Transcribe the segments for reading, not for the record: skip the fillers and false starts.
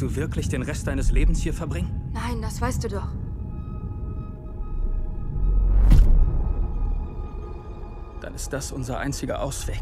Willst du wirklich den Rest deines Lebens hier verbringen? Nein, das weißt du doch. Dann ist das unser einziger Ausweg.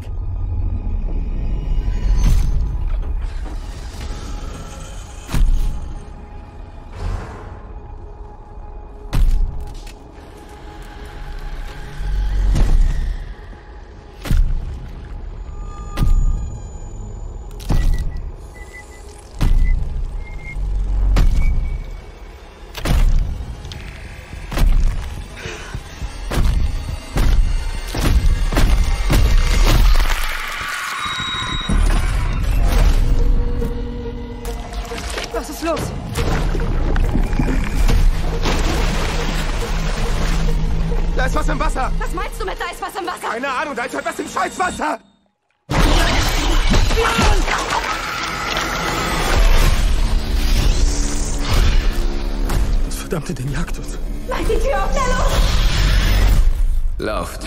Was ist los? Da ist was im Wasser! Was meinst du mit da ist was im Wasser? Keine Ahnung, da ist etwas im Scheißwasser! Das verdammte Ding jagt uns. Mach die Tür auf, Nello! Lauft.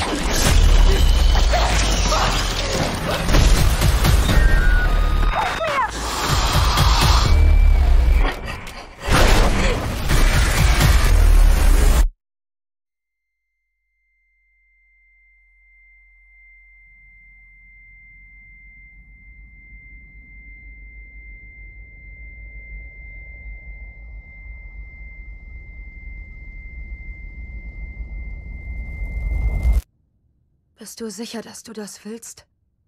Bist du sicher, dass du das willst?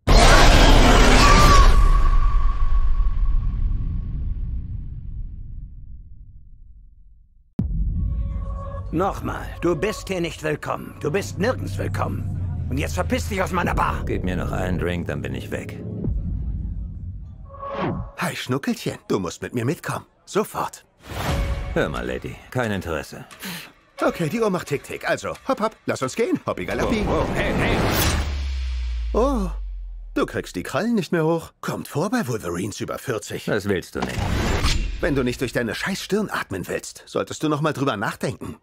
Nochmal, du bist hier nicht willkommen. Du bist nirgends willkommen. Und jetzt verpiss dich aus meiner Bar. Gib mir noch einen Drink, dann bin ich weg. Hi, Schnuckelchen. Du musst mit mir mitkommen. Sofort. Hör mal, Lady. Kein Interesse. Okay, die Uhr macht Tick-Tick. Also, hopp, hopp. Lass uns gehen. Hoppi galoppi. Oh, hey, hey. Oh, du kriegst die Krallen nicht mehr hoch. Kommt vor bei Wolverines über 40. Das willst du nicht. Wenn du nicht durch deine scheiß Stirn atmen willst, solltest du noch mal drüber nachdenken.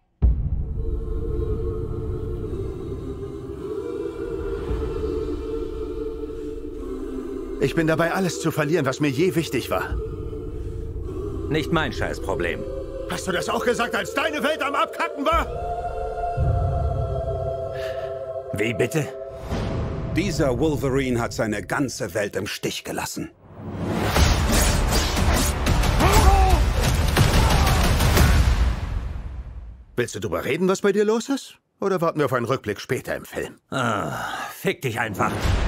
Ich bin dabei, alles zu verlieren, was mir je wichtig war. Nicht mein Scheißproblem. Hast du das auch gesagt, als deine Welt am Abkacken war? Wie bitte? Dieser Wolverine hat seine ganze Welt im Stich gelassen. Willst du drüber reden, was bei dir los ist? Oder warten wir auf einen Rückblick später im Film? Fick dich einfach.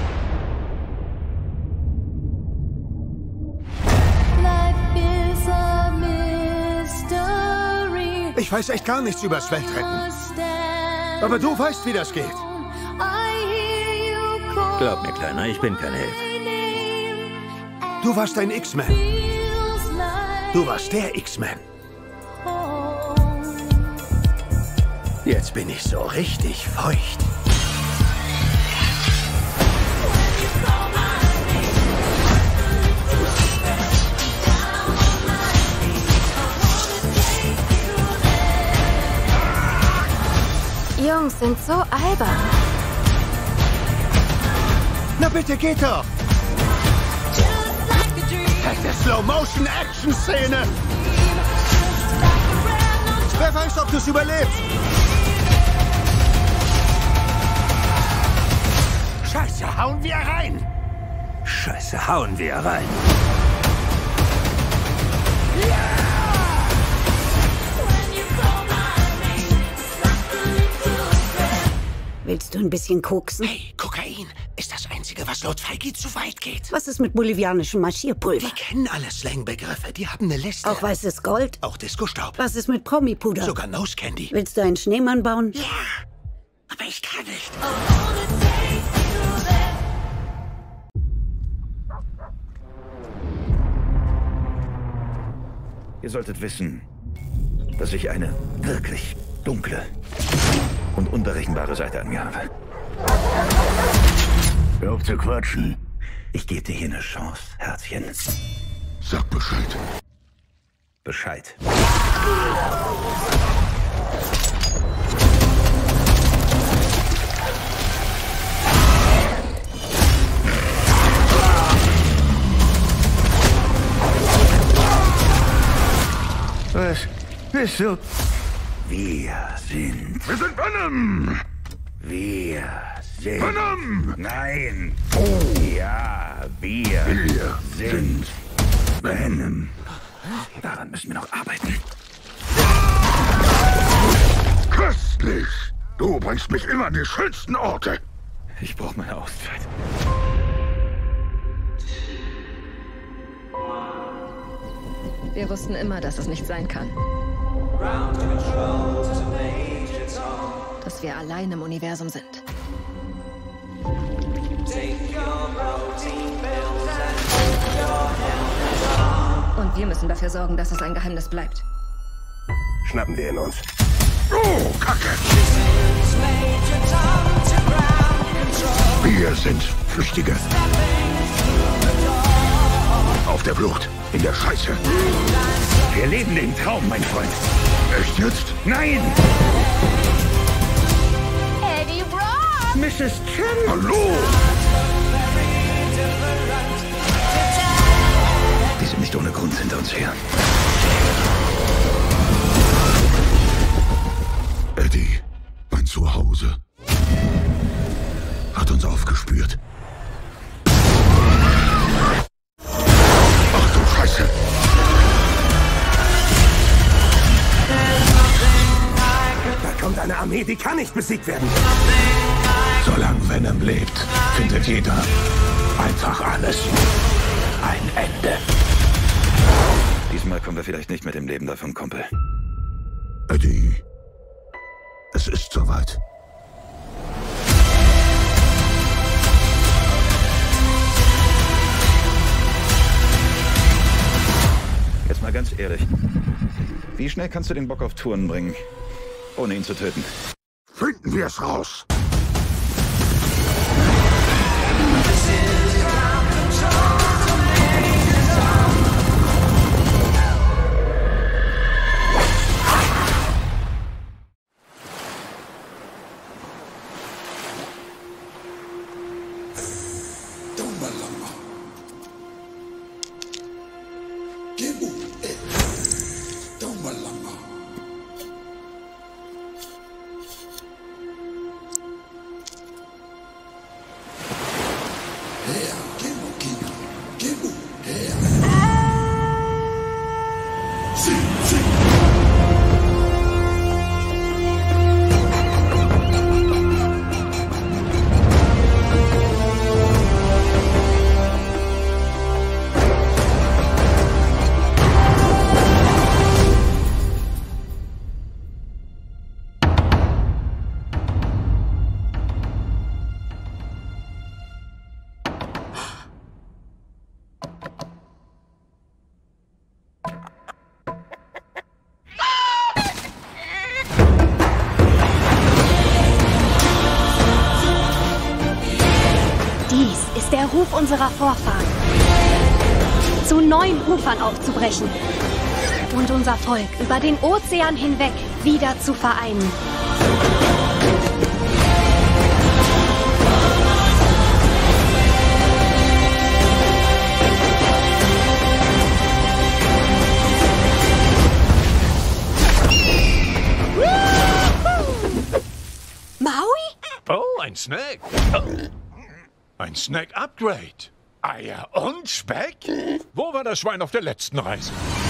Ich weiß echt gar nichts übers Weltretten. Aber du weißt, wie das geht. Glaub mir, Kleiner, ich bin kein Held. Du warst ein X-Man. Du warst der X-Man. Jetzt bin ich so richtig feucht. Jungs sind so albern. Na bitte, geht doch! Fette Slow-Motion-Action-Szene! Wer weiß, ob du es überlebst? Scheiße, hauen wir rein! Scheiße, hauen wir rein. Willst du ein bisschen koksen? Hey, Kokain ist das Einzige, was laut Feige zu weit geht. Was ist mit bolivianischem Marschierpulver? Die kennen alle Slangbegriffe, die haben eine Liste. Auch weißes Gold? Auch Disco-Staub. Was ist mit Promi-Puder? Sogar Nose Candy. Willst du einen Schneemann bauen? Ja, aber ich kann nicht. Ihr solltet wissen, dass ich eine wirklich dunkle und unberechenbare Seite an mir habe. Hör auf zu quatschen. Ich gebe dir hier eine Chance, Herzchen. Sag Bescheid. Bescheid. bist du? Wir sind Venom! Wir sind... Venom! Nein! Oh! Ja, wir sind Venom. Daran müssen wir noch arbeiten. Köstlich! Du bringst mich immer an die schönsten Orte. Ich brauche meine Auszeit. Wir wussten immer, dass es nicht sein kann. Dass wir allein im Universum sind. Und wir müssen dafür sorgen, dass es ein Geheimnis bleibt. Schnappen wir ihn uns. Oh, Kacke! Wir sind Flüchtige. Auf der Flucht, in der Scheiße. Wir leben den Traum, mein Freund. Echt jetzt? Nein! Eddie Brock! Mrs. Chen! Hallo! Die sind nicht ohne Grund hinter uns her. Eddie, mein Zuhause, hat uns aufgespürt. Ach du Scheiße! Da kommt eine Armee, die kann nicht besiegt werden. Solange Venom lebt, findet jeder einfach alles ein Ende. Diesmal kommen wir vielleicht nicht mit dem Leben davon, Kumpel. Eddie, es ist soweit. Jetzt mal ganz ehrlich. Wie schnell kannst du den Bock auf Touren bringen, ohne ihn zu töten? Finden wir es raus. Der Ruf unserer Vorfahren, zu neuen Ufern aufzubrechen und unser Volk über den Ozean hinweg wieder zu vereinen. Maui? Oh, ein Snack. Ein Snack-Upgrade. Eier und Speck? Wo war das Schwein auf der letzten Reise?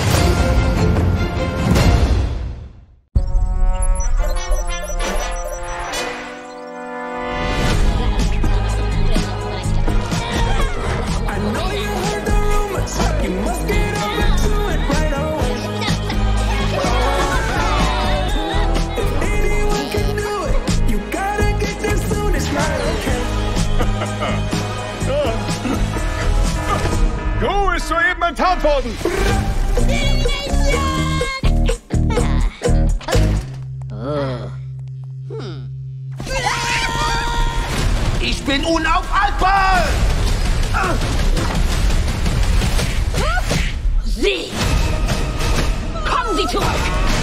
Du ist soeben enttarnt worden! Ich bin unaufhaltbar! Sie! Kommen Sie zurück!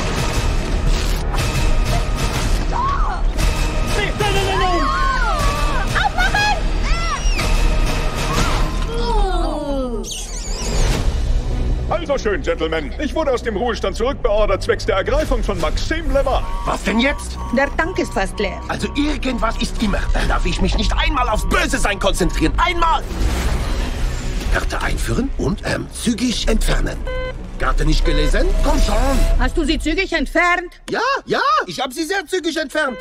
Nein! Aufmachen! Also Also schön, Gentlemen. Ich wurde aus dem Ruhestand zurückbeordert zwecks der Ergreifung von Maxime Leval. Was denn jetzt? Der Tank ist fast leer. Also irgendwas ist immer. Dann darf ich mich nicht einmal aufs Böse-Sein konzentrieren. Einmal! Karte einführen und zügig entfernen. Karte nicht gelesen? Komm schon! Hast du sie zügig entfernt? Ja, ich habe sie sehr zügig entfernt.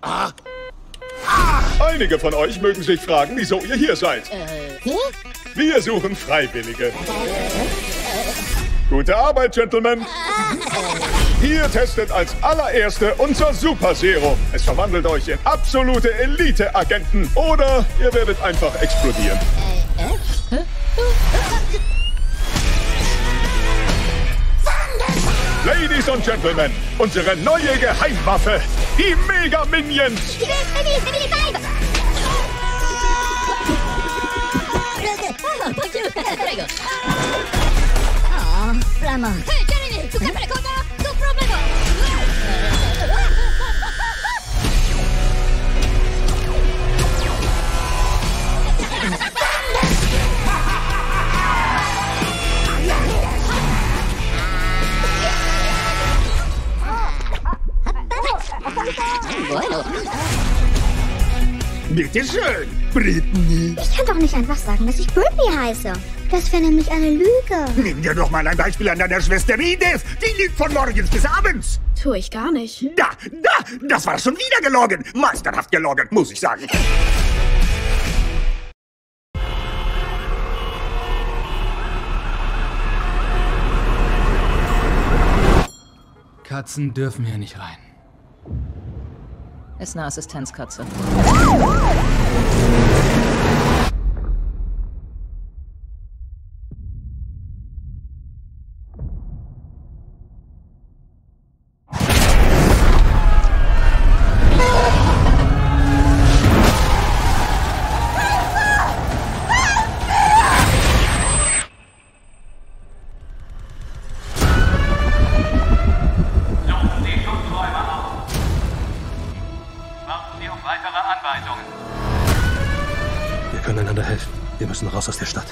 Einige von euch mögen sich fragen, wieso ihr hier seid. Wir suchen Freiwillige. Gute Arbeit, Gentlemen. Ihr testet als allererste unser Super Serum. Es verwandelt euch in absolute Elite-Agenten. Oder ihr werdet einfach explodieren. Ladies und Gentlemen, unsere neue Geheimwaffe, die Mega Minions. Bitte schön, Britney. Ich kann doch nicht einfach sagen, dass ich Britney heiße. Das wäre nämlich eine Lüge. Nimm dir doch mal ein Beispiel an deiner Schwester Edith. Die lügt von morgens bis abends. Tue ich gar nicht. Das war schon wieder gelogen. Meisterhaft gelogen, muss ich sagen. Katzen dürfen hier nicht rein. Ist eine Assistenzkatze. Wir können einander helfen. Wir müssen raus aus der Stadt.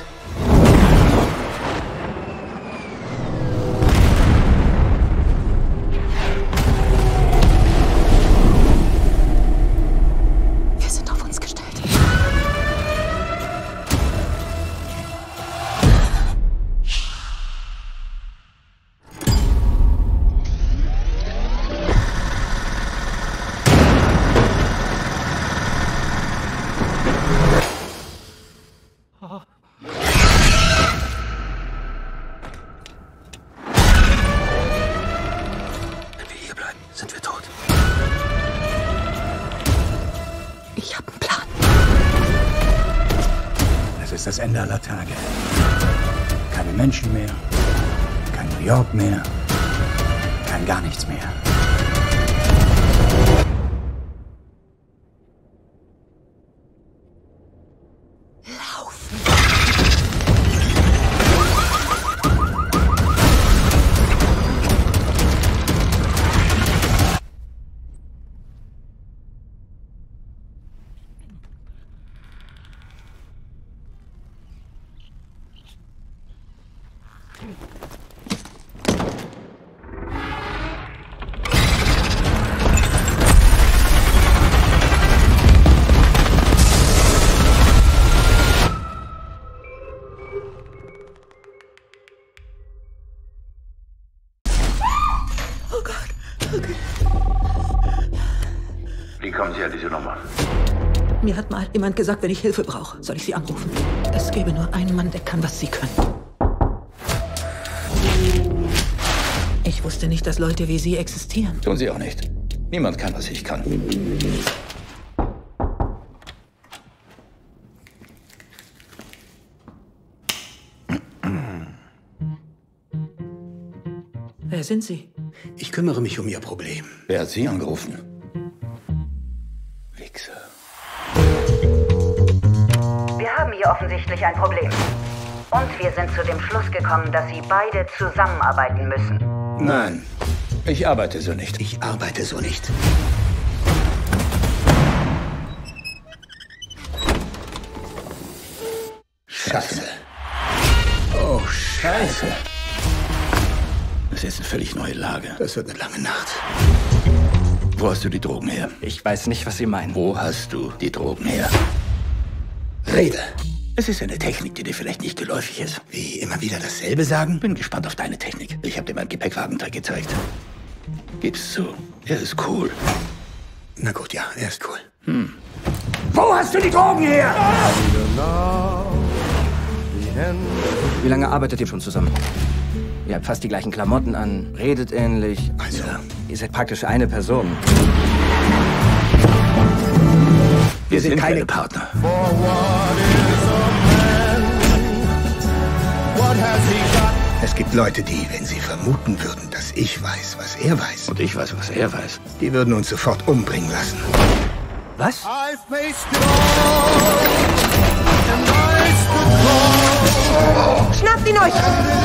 Wir sind auf uns gestellt. Sind wir tot? Ich habe einen Plan. Es ist das Ende aller Tage. Keine Menschen mehr, kein New York mehr, kein gar nichts mehr. Oh Gott. Okay. Wie kommen Sie an diese Nummer? Mir hat mal jemand gesagt, wenn ich Hilfe brauche, soll ich Sie anrufen. Es gäbe nur einen Mann, der kann, was Sie können. Ich wusste nicht, dass Leute wie Sie existieren. Tun Sie auch nicht. Niemand kann, was ich kann. Wer sind Sie? Ich kümmere mich um Ihr Problem. Wer hat Sie angerufen? Wichser. Wir haben hier offensichtlich ein Problem. Und wir sind zu dem Schluss gekommen, dass Sie beide zusammenarbeiten müssen. Nein, ich arbeite so nicht. Ich arbeite so nicht. Scheiße. Oh, Scheiße. Das ist jetzt eine völlig neue Lage. Das wird eine lange Nacht. Wo hast du die Drogen her? Ich weiß nicht, was Sie meinen. Wo hast du die Drogen her? Rede. Es ist eine Technik, die dir vielleicht nicht geläufig ist. Wie immer wieder dasselbe sagen? Bin gespannt auf deine Technik. Ich habe dir meinen Gepäckwagentrick gezeigt. Gib's zu. Er ist cool. Na gut, ja, er ist cool. Wo hast du die Drogen her? Wie lange arbeitet ihr schon zusammen? Ihr habt fast die gleichen Klamotten an, redet ähnlich. Also, ihr seid praktisch eine Person. wir sind keine Partner. Es gibt Leute, die, wenn sie vermuten würden, dass ich weiß, was er weiß, und ich weiß, was er weiß, die würden uns sofort umbringen lassen. Was? Schnappt ihn euch!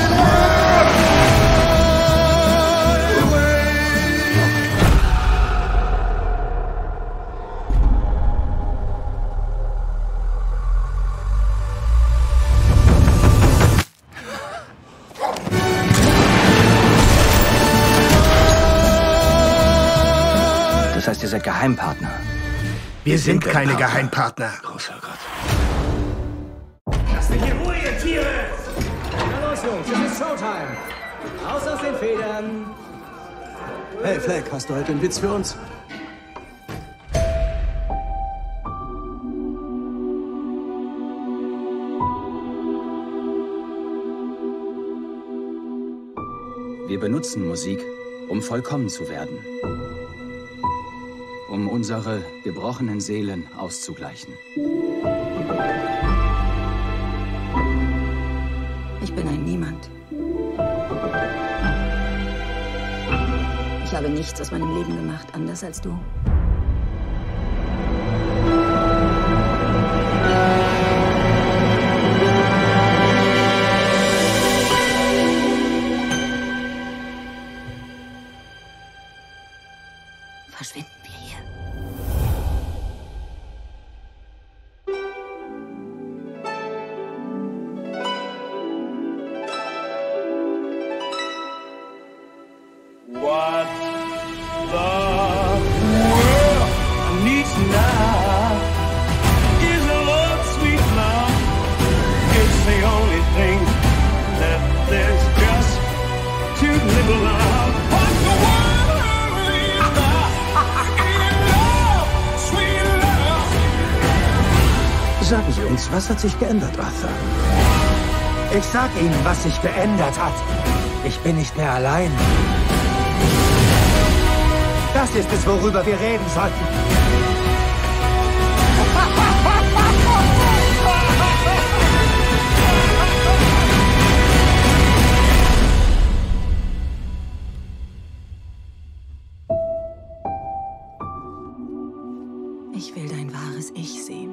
Das heißt, ihr seid Geheimpartner. Wir sind keine Geheimpartner. Großer Gott. Lasst mich in Ruhe, ihr Tiere! Na los, Jungs, es ist Showtime. Raus aus den Federn. Hey, Fleck, hast du heute einen Witz für uns? Wir benutzen Musik, um vollkommen zu werden. Um unsere gebrochenen Seelen auszugleichen. Ich bin ein Niemand. Ich habe nichts aus meinem Leben gemacht, anders als du. Verschwinden wir hier. What the world needs now is a love, sweet love. It's the only thing that there's just too little of. What the world needs now is love, sweet love. Sagen Sie uns, was hat sich geändert, Arthur? Ich sag Ihnen, was sich geändert hat. Ich bin nicht mehr allein. Das ist es, worüber wir reden sollten. Ich will dein wahres Ich sehen.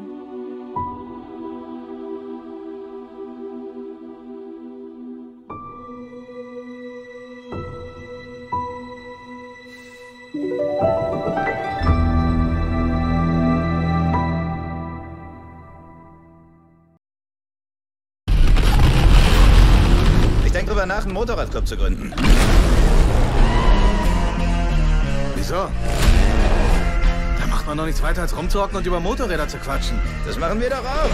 Ich denke drüber nach, einen Motorradclub zu gründen. Wieso? Da macht man doch nichts weiter als rumzuhocken und über Motorräder zu quatschen. Das machen wir doch auch.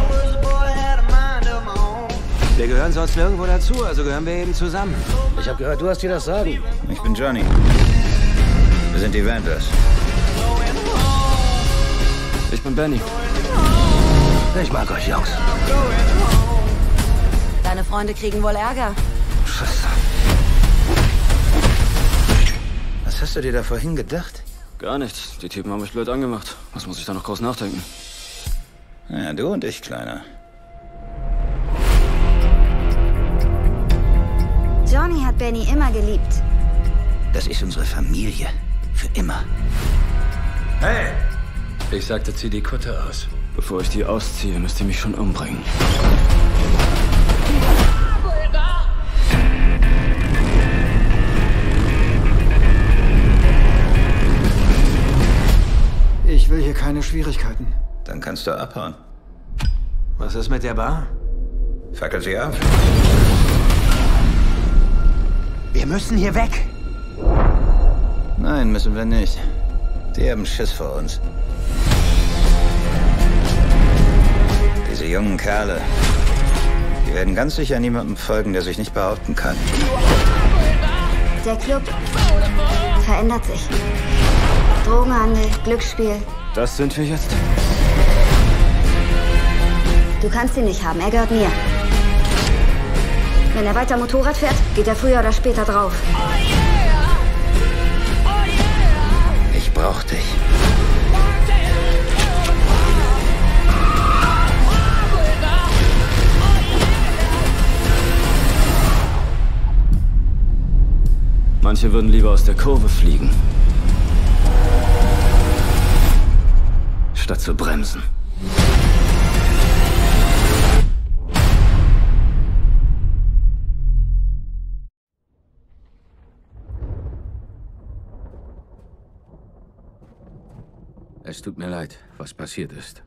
Wir gehören sonst nirgendwo dazu, also gehören wir eben zusammen. Ich habe gehört, du hast dir das Sagen. Ich bin Johnny. Wir sind die Vantas. Ich bin Benny. Ich mag euch, Jungs. Deine Freunde kriegen wohl Ärger. Was hast du dir da vorhin gedacht? Gar nichts. Die Typen haben mich blöd angemacht. Was muss ich da noch groß nachdenken? Ja, du und ich, Kleiner. Johnny hat Benny immer geliebt. Das ist unsere Familie. Für immer. Hey! Ich sagte, zieh die Kutte aus. Bevor ich die ausziehe, müsst ihr mich schon umbringen. Ich will hier keine Schwierigkeiten. Dann kannst du abhauen. Was ist mit der Bar? Fackel sie ab. Wir müssen hier weg. Nein, müssen wir nicht. Die haben Schiss vor uns. Diese jungen Kerle, die werden ganz sicher niemandem folgen, der sich nicht behaupten kann. Der Club verändert sich. Drogenhandel, Glücksspiel. Das sind wir jetzt? Du kannst ihn nicht haben, er gehört mir. Wenn er weiter Motorrad fährt, geht er früher oder später drauf. Ich brauch dich. Manche würden lieber aus der Kurve fliegen, statt zu bremsen. Es tut mir leid, was passiert ist.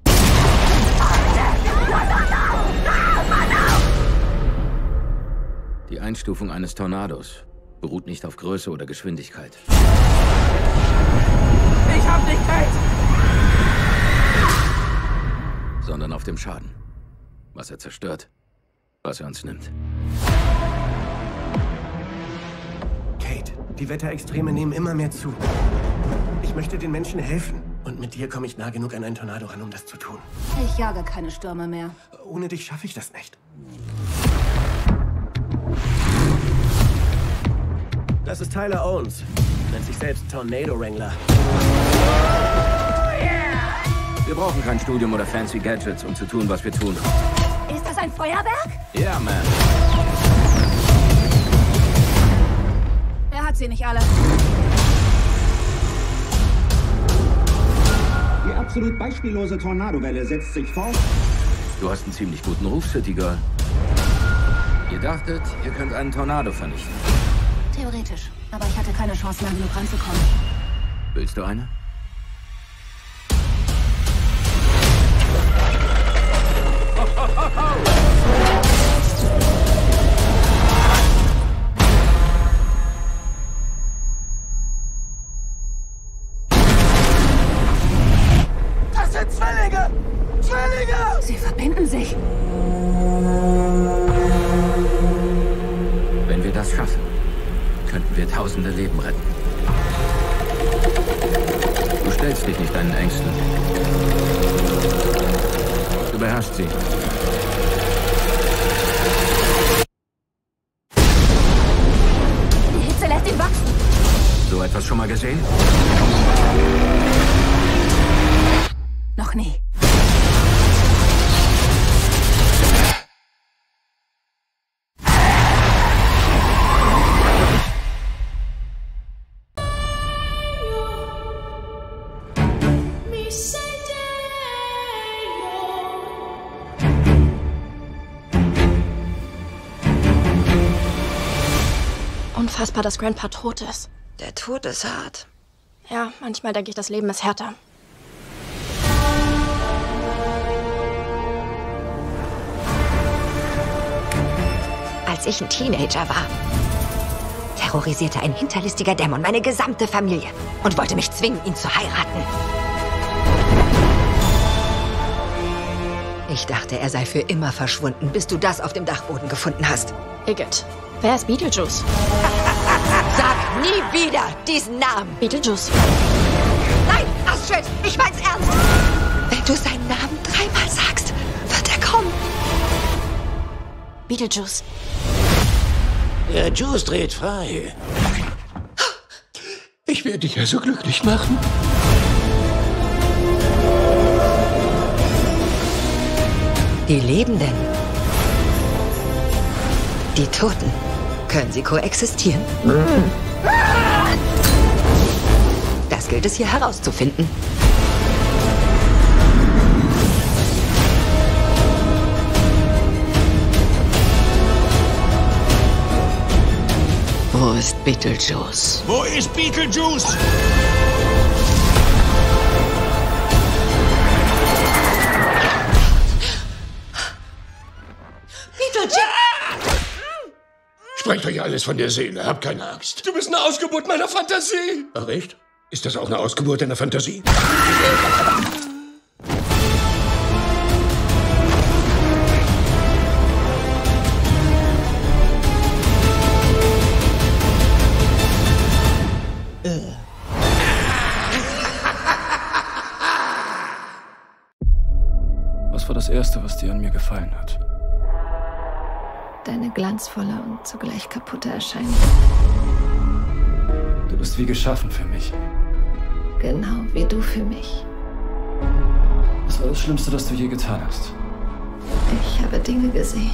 Die Einstufung eines Tornados beruht nicht auf Größe oder Geschwindigkeit. Ich hab dich, Kate! Sondern auf dem Schaden. Was er zerstört, was er uns nimmt. Kate, die Wetterextreme nehmen immer mehr zu. Ich möchte den Menschen helfen. Und mit dir komme ich nah genug an einen Tornado ran, um das zu tun. Ich jage keine Stürme mehr. Ohne dich schaffe ich das nicht. Das ist Tyler Owens. Nennt sich selbst Tornado Wrangler. Wir brauchen kein Studium oder fancy Gadgets, um zu tun, was wir tun. Ist das ein Feuerwerk? Ja, man. Er hat sie nicht alle. Die absolut beispiellose Tornadowelle setzt sich fort. Du hast einen ziemlich guten Ruf, City Girl. Ihr dachtet, ihr könnt einen Tornado vernichten. Theoretisch. Aber ich hatte keine Chance, lang genug ranzukommen. Willst du eine? Das sind Zwillinge! Zwillinge! Sie verbinden sich. Wenn wir das schaffen, könnten wir tausende Leben retten. Du stellst dich nicht deinen Ängsten. Du beherrschst sie. Die Hitze lässt ihn wachsen. So etwas schon mal gesehen? Noch nie. Unfassbar, dass Grandpa tot ist. Der Tod ist hart. Ja, manchmal denke ich, das Leben ist härter. Als ich ein Teenager war, terrorisierte ein hinterlistiger Dämon meine gesamte Familie und wollte mich zwingen, ihn zu heiraten. Ich dachte, er sei für immer verschwunden, bis du das auf dem Dachboden gefunden hast. Igitt, wer ist Beetlejuice? Sag nie wieder diesen Namen. Beetlejuice. Nein, Astrid, ich mein's ernst. Wenn du seinen Namen 3-mal sagst, wird er kommen. Beetlejuice. Der Juice dreht frei. Ich werde dich ja so glücklich machen. Die Lebenden, die Toten, können sie koexistieren? Das gilt es hier herauszufinden. Wo ist Beetlejuice? Wo ist Beetlejuice? sprecht euch alles von der Seele, habt keine Angst. Du bist eine Ausgeburt meiner Fantasie. Ach echt? Ist das auch eine Ausgeburt deiner Fantasie? Was war das Erste, was dir an mir gefallen hat? Deine glanzvolle und zugleich kaputte Erscheinung. Du bist wie geschaffen für mich. Genau wie du für mich. Was war das Schlimmste, das du je getan hast? Ich habe Dinge gesehen,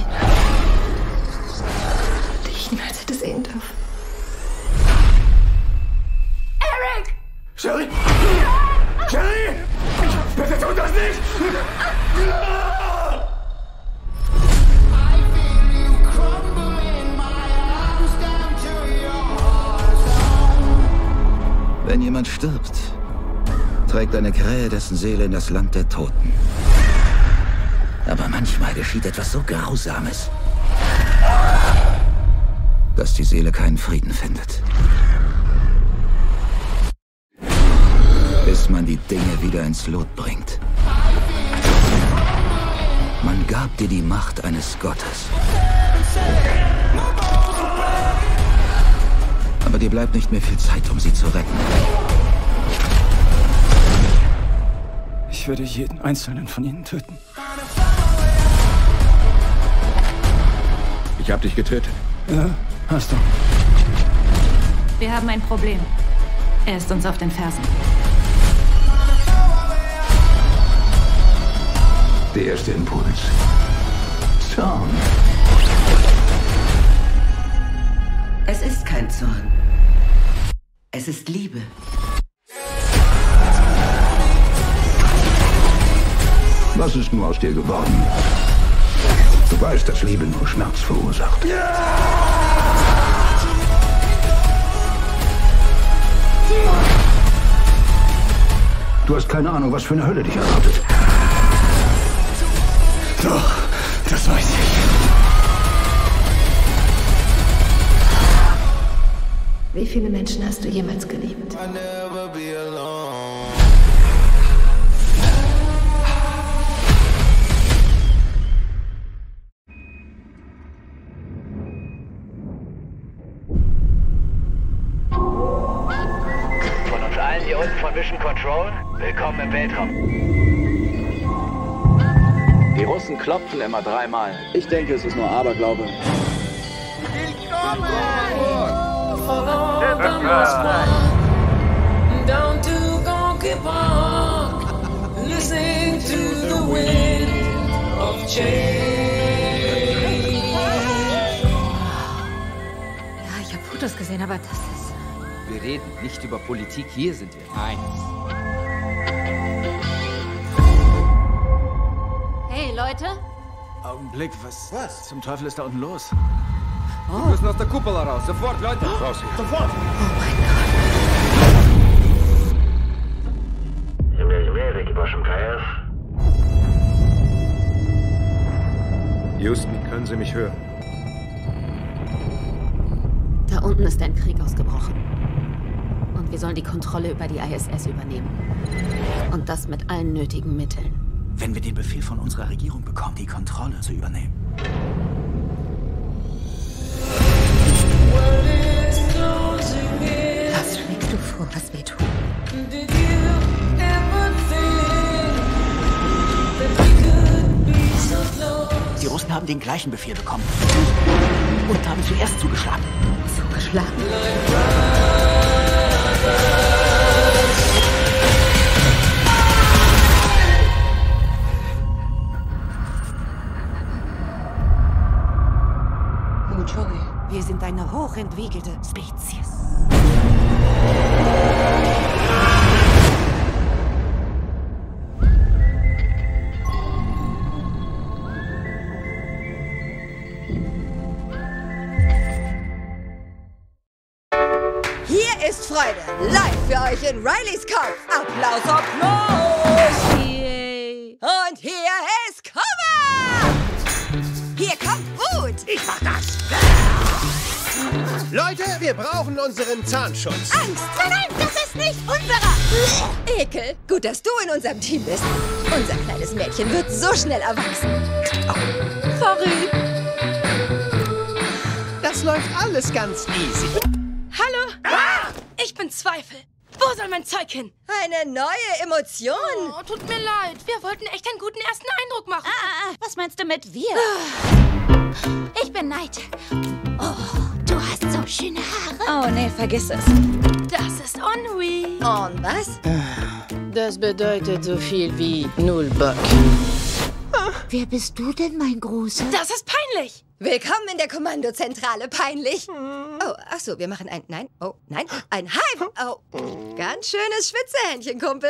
die ich niemals hätte sehen dürfen. Eric! Sherry! Sherry! Bitte tut das nicht! Wenn jemand stirbt, trägt eine Krähe dessen Seele in das Land der Toten. Aber manchmal geschieht etwas so Grausames, dass die Seele keinen Frieden findet. Bis man die Dinge wieder ins Lot bringt. Man gab dir die Macht eines Gottes. Aber dir bleibt nicht mehr viel Zeit, um sie zu retten. Ich werde jeden einzelnen von ihnen töten. Ich hab dich getötet. Ja, hast du. Wir haben ein Problem. Er ist uns auf den Fersen. Der erste Impuls. Zorn. Es ist kein Zorn. Es ist Liebe. Was ist nur aus dir geworden? Du weißt, dass Liebe nur Schmerz verursacht. Du hast keine Ahnung, was für eine Hölle dich erwartet. Doch, das weiß ich. Wie viele Menschen hast du jemals geliebt? Von uns allen hier unten von Mission Control, willkommen im Weltraum. Die Russen klopfen immer 3-mal. Ich denke, es ist nur Aberglaube. Down to Gonky Park, listening to the wind of change. Ja, ich habe Fotos gesehen, aber das ist... Wir reden nicht über Politik, hier sind wir eins. Hey, Leute. Augenblick, was zum Teufel ist da unten los? Wir müssen aus der Kuppel raus. Sofort, Leute. Raus hier. Sofort! Oh mein Gott. Houston, können Sie mich hören? Da unten ist ein Krieg ausgebrochen. Und wir sollen die Kontrolle über die ISS übernehmen. Und das mit allen nötigen Mitteln. Wenn wir den Befehl von unserer Regierung bekommen, die Kontrolle zu übernehmen. Was schlägst du vor, was wir tun? Die Russen haben den gleichen Befehl bekommen. Und haben zuerst zugeschlagen. Zugeschlagen? Wir sind eine hochentwickelte Spezies. Hier ist Freude, live für euch in Rileys Kopf. Applaus, Applaus! Yay. Und hier ist Kummer! Hier kommt Wut! Ich mach das! Leute, wir brauchen unseren Zahnschutz. Angst! Nein, das ist nicht unserer! Ekel, gut, dass du in unserem Team bist. Unser kleines Mädchen wird so schnell erwachsen. Sorry. Das läuft alles ganz easy. Hallo? Ah! Ich bin Zweifel. Wo soll mein Zeug hin? Eine neue Emotion. Oh, tut mir leid. Wir wollten echt einen guten ersten Eindruck machen. Was meinst du mit wir? Ich bin Neid. Oh, du hast so schöne Haare. Oh, nee, vergiss es. Das ist Ennui. Und was? Das bedeutet so viel wie 0 Bock. Wer bist du denn, mein Großer? Das ist peinlich. Willkommen in der Kommandozentrale, peinlich. Oh, ach so, wir machen ein... Nein, oh, nein, ein Hive. Oh, ganz schönes Schwitzehändchen, Kumpel.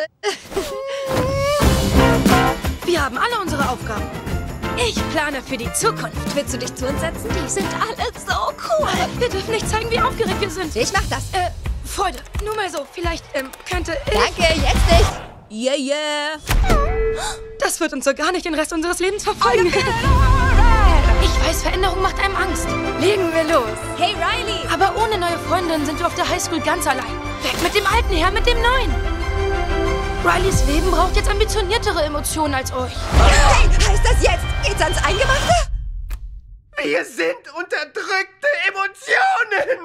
Wir haben alle unsere Aufgaben. Ich plane für die Zukunft. Willst du dich zu uns setzen? Die sind alle so cool. Wir dürfen nicht zeigen, wie aufgeregt wir sind. Ich mach das. Freude, nur mal so. Vielleicht, könnte ich... Danke, jetzt nicht. Yeah, yeah. Das wird uns so gar nicht den Rest unseres Lebens verfolgen. Ich weiß, Veränderung macht einem Angst. Legen wir los. Hey, Riley. Aber ohne neue Freundin sind wir auf der Highschool ganz allein. Weg mit dem Alten, her mit dem Neuen. Rileys Leben braucht jetzt ambitioniertere Emotionen als euch. Hey, heißt das jetzt? Geht's ans Eingemachte? Wir sind unterdrückte Emotionen.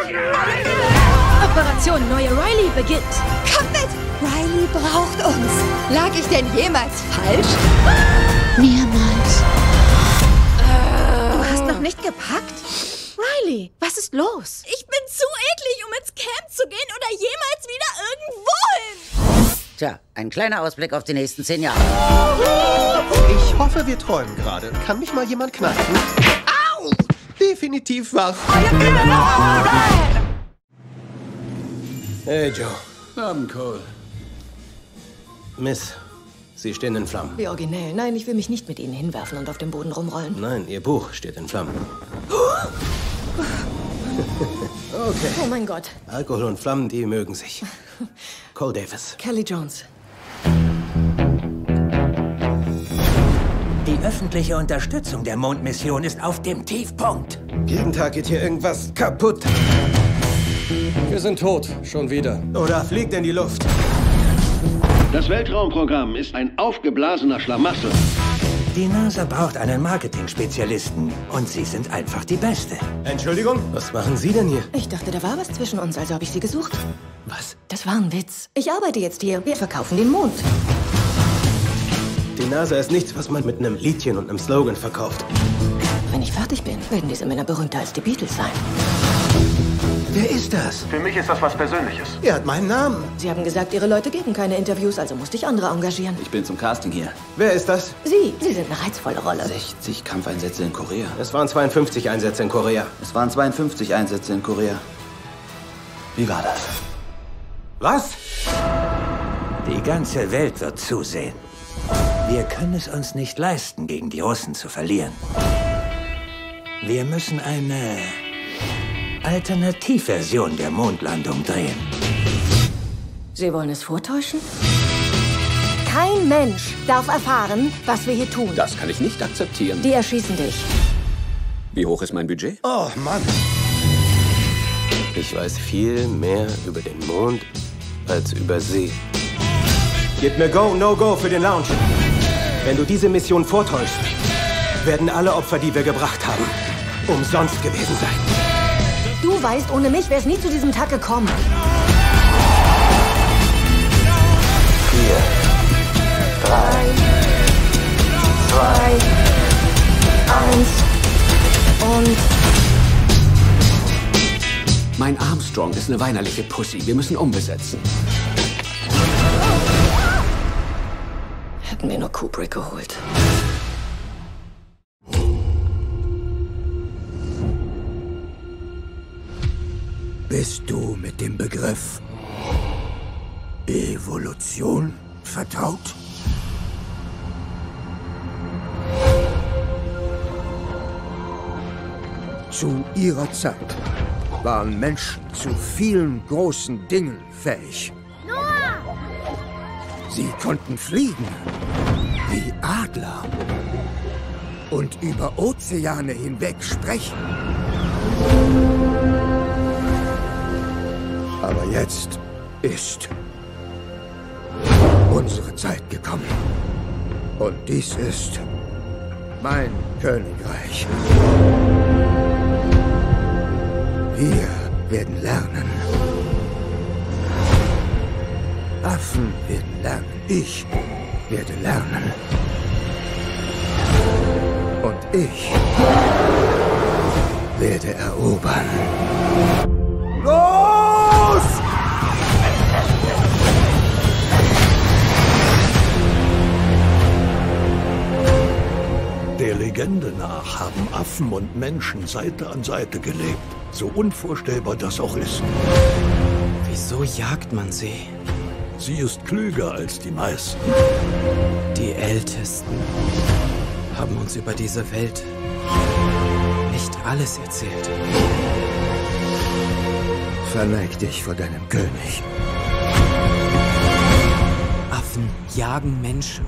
Operation Neue Riley beginnt. Kommt mit. Riley braucht uns. Lag ich denn jemals falsch? Mehrmals. Du hast noch nicht gepackt? Riley, was ist los? Ich bin zu eklig, um ins Camp zu gehen oder jemals wieder irgendwo hin. Tja, ein kleiner Ausblick auf die nächsten 10 Jahre. Ich hoffe, wir träumen gerade. Kann mich mal jemand kneifen? Au! Definitiv wach. Hey, Joe. Abend, Cole. Miss, Sie stehen in Flammen. Wie originell. Nein, ich will mich nicht mit Ihnen hinwerfen und auf dem Boden rumrollen. Nein, Ihr Buch steht in Flammen. Okay. Oh mein Gott. Alkohol und Flammen, die mögen sich. Cole Davis. Kelly Jones. Die öffentliche Unterstützung der Mondmission ist auf dem Tiefpunkt. Jeden Tag geht hier irgendwas kaputt. Wir sind tot. Schon wieder. Oder fliegt in die Luft. Das Weltraumprogramm ist ein aufgeblasener Schlamassel. Die NASA braucht einen Marketing-Spezialisten und Sie sind einfach die Beste. Entschuldigung? Was machen Sie denn hier? Ich dachte, da war was zwischen uns, also habe ich Sie gesucht. Was? Das war ein Witz. Ich arbeite jetzt hier. Wir verkaufen den Mond. Die NASA ist nichts, was man mit einem Liedchen und einem Slogan verkauft. Wenn ich fertig bin, werden diese Männer berühmter als die Beatles sein. Wer ist das? Für mich ist das was Persönliches. Er hat meinen Namen. Sie haben gesagt, Ihre Leute geben keine Interviews, also musste ich andere engagieren. Ich bin zum Casting hier. Wer ist das? Sie sind eine reizvolle Rolle. 60 Kampfeinsätze in Korea. Es waren 52 Einsätze in Korea. Es waren 52 Einsätze in Korea. Wie war das? Was? Die ganze Welt wird zusehen. Wir können es uns nicht leisten, gegen die Russen zu verlieren. Wir müssen eine Alternativversion der Mondlandung drehen. Sie wollen es vortäuschen? Kein Mensch darf erfahren, was wir hier tun. Das kann ich nicht akzeptieren. Die erschießen dich. Wie hoch ist mein Budget? Oh, Mann. Ich weiß viel mehr über den Mond als über Sie. Gib mir Go, No-Go für den Launch. Wenn du diese Mission vortäuschst, werden alle Opfer, die wir gebracht haben, umsonst gewesen sein. Du weißt, ohne mich wäre es nie zu diesem Tag gekommen. 4, 3, 2, 1 und... Mein Armstrong ist eine weinerliche Pussy. Wir müssen umbesetzen. Hätten wir nur Kubrick geholt. Bist du mit dem Begriff Evolution vertraut? Zu ihrer Zeit waren Menschen zu vielen großen Dingen fähig. Noah! Sie konnten fliegen wie Adler und über Ozeane hinweg sprechen. Aber jetzt ist unsere Zeit gekommen. Und dies ist mein Königreich. Wir werden lernen. Affen werden lernen. Ich werde lernen. Und ich werde erobern. Los! Der Legende nach haben Affen und Menschen Seite an Seite gelebt. So unvorstellbar das auch ist. Wieso jagt man sie? Sie ist klüger als die meisten. Die Ältesten haben uns über diese Welt nicht alles erzählt. Verneig dich vor deinem König. Affen jagen Menschen.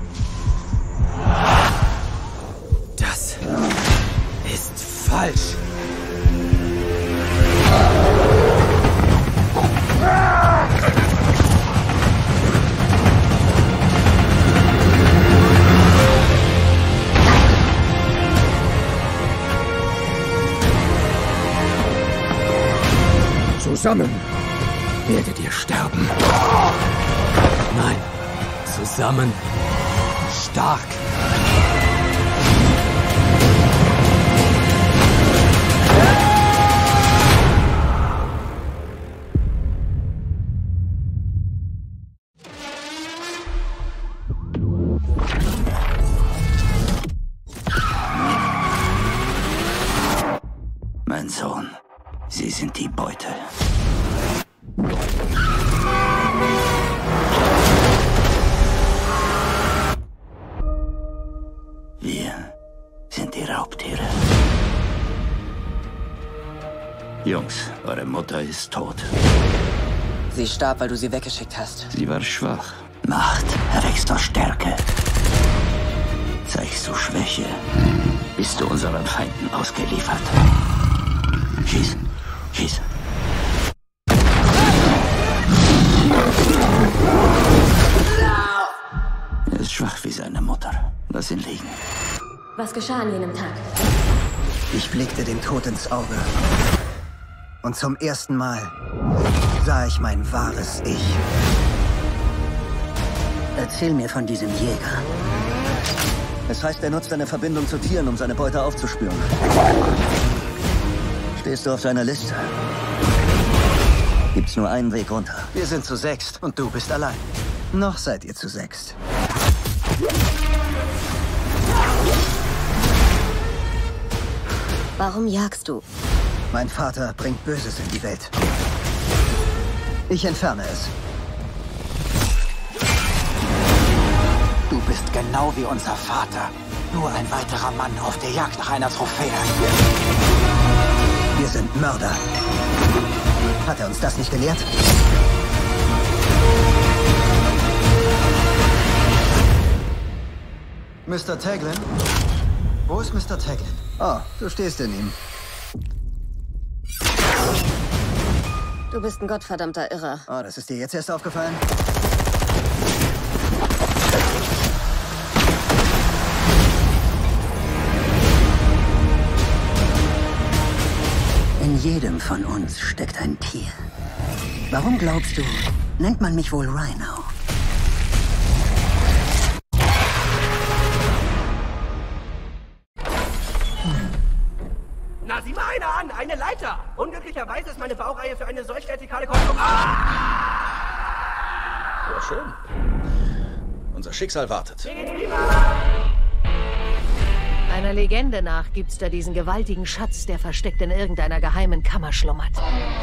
Das ist falsch. Zusammen werdet ihr sterben. Nein, zusammen stark. Mein Sohn, Sie sind die Beute. Wir sind die Raubtiere. Jungs, eure Mutter ist tot. Sie starb, weil du sie weggeschickt hast. Sie war schwach. Macht erwächst aus Stärke. Zeigst du Schwäche, bist du unseren Feinden ausgeliefert. Schieß, schieß. Er ist schwach wie seine Mutter. Lass ihn liegen. Was geschah an jenem Tag? Ich blickte dem Tod ins Auge. Und zum ersten Mal sah ich mein wahres Ich. Erzähl mir von diesem Jäger. Es heißt, er nutzt eine Verbindung zu Tieren, um seine Beute aufzuspüren. Stehst du auf seiner Liste? Gibt's nur einen Weg runter. Wir sind zu sechst und du bist allein. Noch seid ihr zu sechst. Warum jagst du? Mein Vater bringt Böses in die Welt. Ich entferne es. Du bist genau wie unser Vater. Nur ein weiterer Mann auf der Jagd nach einer Trophäe. Wir sind Mörder. Hat er uns das nicht gelehrt? Mr. Taglin? Wo ist Mr. Taglin? Oh, du stehst in ihm. Du bist ein gottverdammter Irrer. Oh, das ist dir jetzt erst aufgefallen? In jedem von uns steckt ein Tier. Warum glaubst du, nennt man mich wohl Rhino? Na, sieh mal einer an, eine Leiter. Unglücklicherweise ist meine Baureihe für eine solch vertikale Konstruktion. Ja, schön. Unser Schicksal wartet. Einer Legende nach gibt's da diesen gewaltigen Schatz, der versteckt in irgendeiner geheimen Kammer schlummert.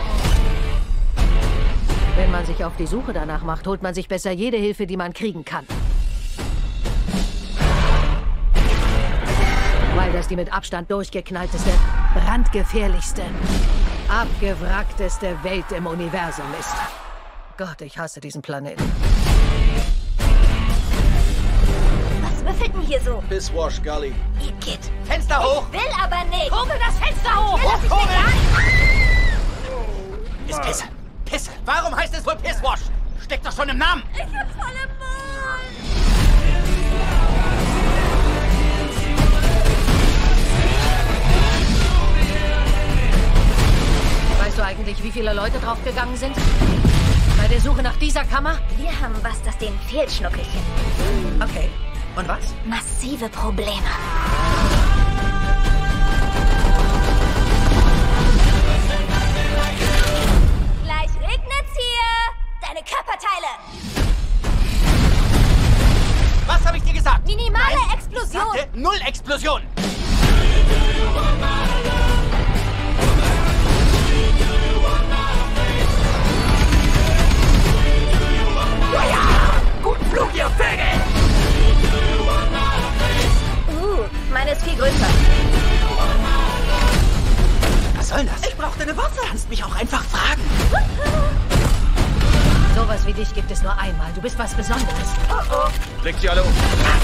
Wenn man sich auf die Suche danach macht, holt man sich besser jede Hilfe, die man kriegen kann. Weil das die mit Abstand durchgeknallteste, brandgefährlichste, abgewrackteste Welt im Universum ist. Gott, ich hasse diesen Planeten. Was müffelt denn hier so? Pisswash Gully. Igitt. Fenster hoch! Ich will aber nicht! Kurbel das Fenster hoch! Hier lass ich mich rein! Ist Pisse. Pisse. Warum heißt es wohl Pisswash? Steckt doch schon im Namen. Ich hab voll im Mund. Weißt du eigentlich, wie viele Leute draufgegangen sind? Bei der Suche nach dieser Kammer? Wir haben was, das denen fehlt, Schnuckelchen. Okay. Und was? Massive Probleme. Gleich regnet's hier. Deine Körperteile. Was habe ich dir gesagt? Minimale Nein. Explosion. Sagte 0 Explosion. Guten Flug, ihr Vögel! Meine ist viel größer. Was soll das? Ich brauche deine Waffe. Du kannst mich auch einfach fragen. Sowas wie dich gibt es nur einmal. Du bist was Besonderes. Oh. Legt sie alle um.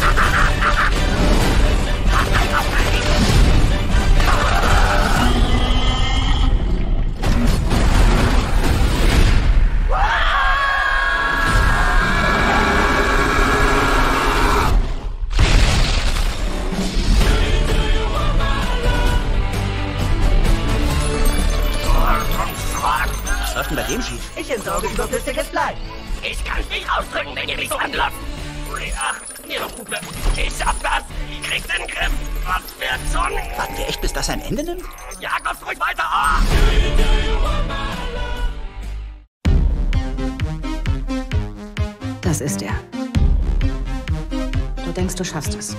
Was läuft denn bei dem schief? Ich entsorge überflüssiges Fleisch. Ich kann es nicht ausdrücken, wenn ihr mich so anlasst. Ach, ihre Puppe. Ich schaff das. Ich krieg's in den Griff. Was wird schon? Warten wir echt, bis das ein Ende nimmt? Jagt ruhig weiter. Ah! Das ist er. Du denkst, du schaffst es.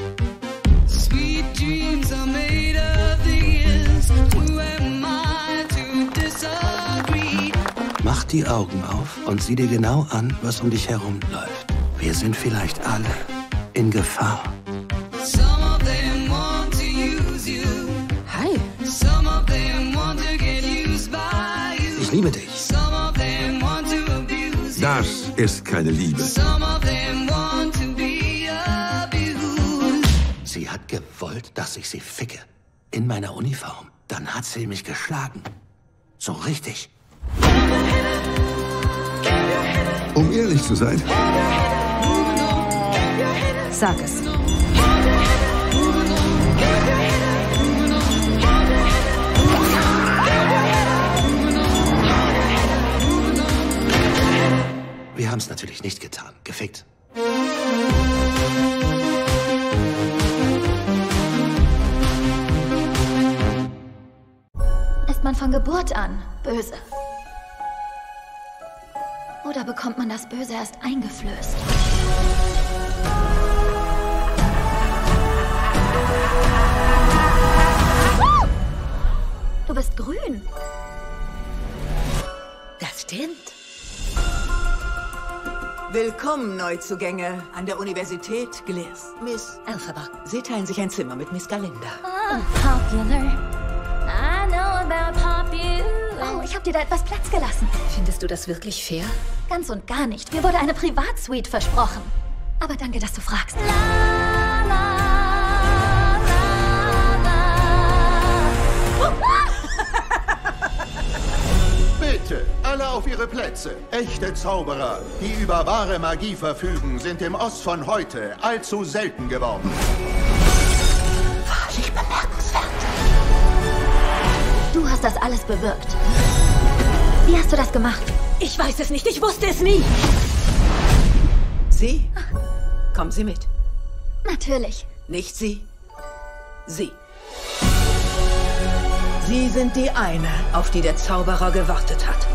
Mach die Augen auf und sieh dir genau an, was um dich herum läuft. Wir sind vielleicht alle in Gefahr. Hi. Ich liebe dich. Das ist keine Liebe. Sie hat gewollt, dass ich sie ficke. In meiner Uniform. Dann hat sie mich geschlagen. So richtig. Um ehrlich zu sein, Sag es. Wir haben es natürlich nicht getan. Gefickt. Ist man von Geburt an böse? Oder bekommt man das Böse erst eingeflößt? Du bist grün. Das stimmt. Willkommen, Neuzugänge an der Universität Gliss. Miss Elphaba. Sie teilen sich ein Zimmer mit Miss Galinda. Popular. I know about popular. Oh, ich hab dir da etwas Platz gelassen. Findest du das wirklich fair? Ganz und gar nicht. Mir wurde eine Privatsuite versprochen. Aber danke, dass du fragst. Bitte, alle auf ihre Plätze. Echte Zauberer, die über wahre Magie verfügen, sind im Oz von heute allzu selten geworden. Wahrlich bemerkenswert. Du hast das alles bewirkt. Wie hast du das gemacht? Ich weiß es nicht, ich wusste es nie. Sie? Kommen Sie mit. Natürlich. Nicht Sie. Sie. Sie sind die eine, auf die der Zauberer gewartet hat.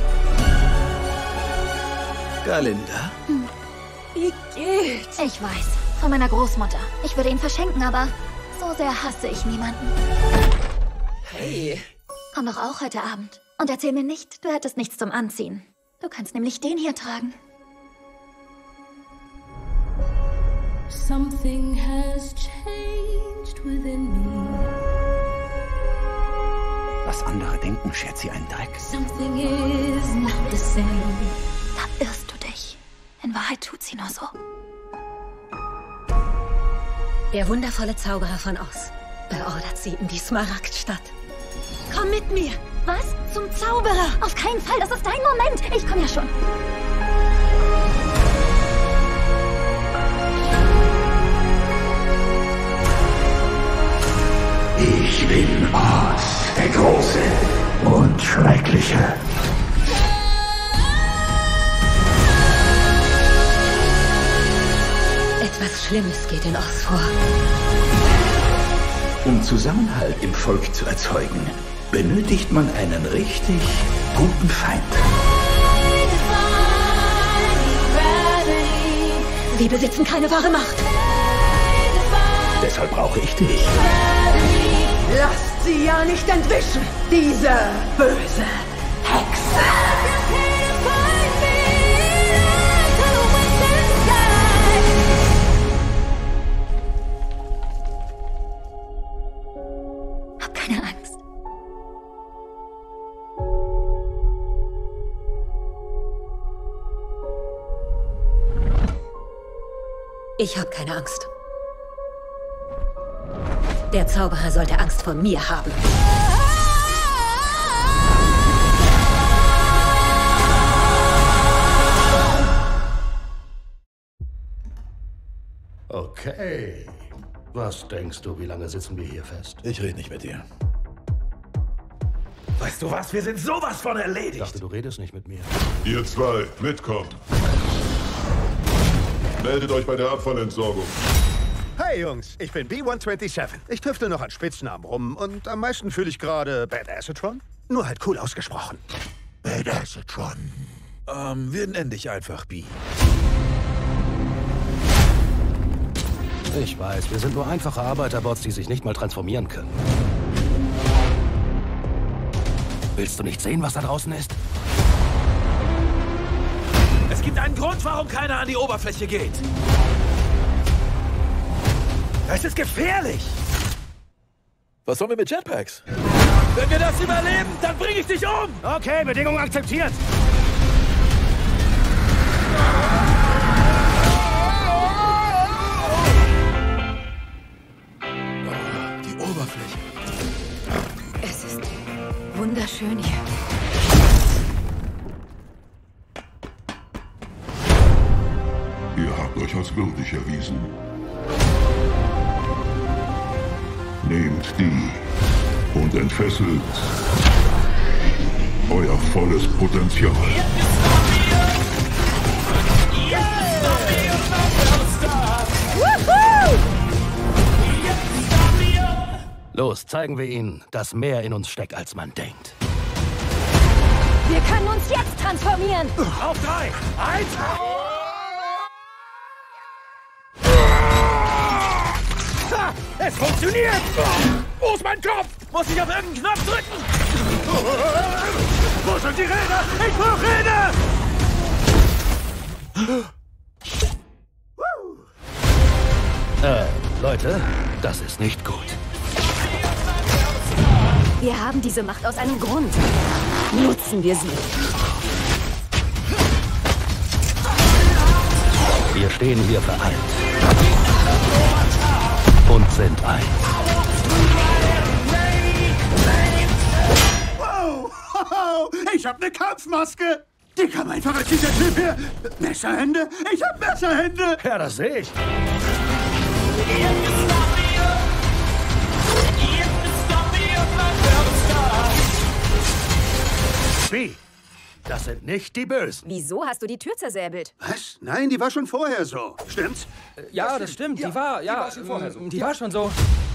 Galinda? Wie geht's? Ich weiß. Von meiner Großmutter. Ich würde ihn verschenken, aber so sehr hasse ich niemanden. Hey. Komm doch auch heute Abend. Und erzähl mir nicht, du hättest nichts zum Anziehen. Du kannst nämlich den hier tragen. Something has changed within me. Was andere denken, schert sie einen Dreck. Something is not the same. Da irrst du dich. In Wahrheit tut sie nur so. Der wundervolle Zauberer von Oz beordert sie in die Smaragdstadt. Komm mit mir! Was? Zum Zauberer? Auf keinen Fall, das ist dein Moment. Ich komme ja schon. Ich bin Oz, der Große und Schreckliche. Etwas Schlimmes geht in Oz vor. Um Zusammenhalt im Volk zu erzeugen, benötigt man einen richtig guten Feind. Wir besitzen keine wahre Macht. Deshalb brauche ich dich. Lasst sie ja nicht entwischen, diese böse Hexe. Hab keine Angst. Ich habe keine Angst. Der Zauberer sollte Angst vor mir haben. Okay. Was denkst du, wie lange sitzen wir hier fest? Ich rede nicht mit dir. Weißt du was? Wir sind sowas von erledigt. Ich dachte, du redest nicht mit mir. Ihr zwei, mitkommen. Meldet euch bei der Abfallentsorgung. Hey Jungs, ich bin B127. Ich tüftel noch an Spitznamen rum und am meisten fühle ich gerade Badassatron. Nur halt cool ausgesprochen. Badassatron. Wir nennen dich einfach B. Ich weiß, wir sind nur einfache Arbeiterbots, die sich nicht mal transformieren können. Willst du nicht sehen, was da draußen ist? Es gibt einen Grund, warum keiner an die Oberfläche geht. Es ist gefährlich! Was sollen wir mit Jetpacks? Wenn wir das überleben, dann bringe ich dich um! Okay, Bedingung akzeptiert. Die Oberfläche. Es ist wunderschön hier. Ihr habt euch als würdig erwiesen. Nehmt die und entfesselt euer volles Potenzial. Los, zeigen wir ihnen, dass mehr in uns steckt, als man denkt. Wir können uns jetzt transformieren. Auf 3, 1... Es funktioniert! Wo ist mein Kopf? Muss ich auf irgendeinen Knopf drücken? Wo sind die Räder? Ich brauche Räder! Leute, das ist nicht gut. Wir haben diese Macht aus einem Grund. Nutzen wir sie. Wir stehen hier vereint. Und sind eins. Wow! Ich hab eine Kampfmaske! Die kam einfach als dieser Typ hier. Messerhände? Ich hab Messerhände! Ja, das sehe ich. Wie? Das sind nicht die Bösen. Wieso hast du die Tür zersäbelt? Was? Nein, die war schon vorher so. Stimmt's? Ja, das stimmt. Die war schon vorher so. Die war schon so.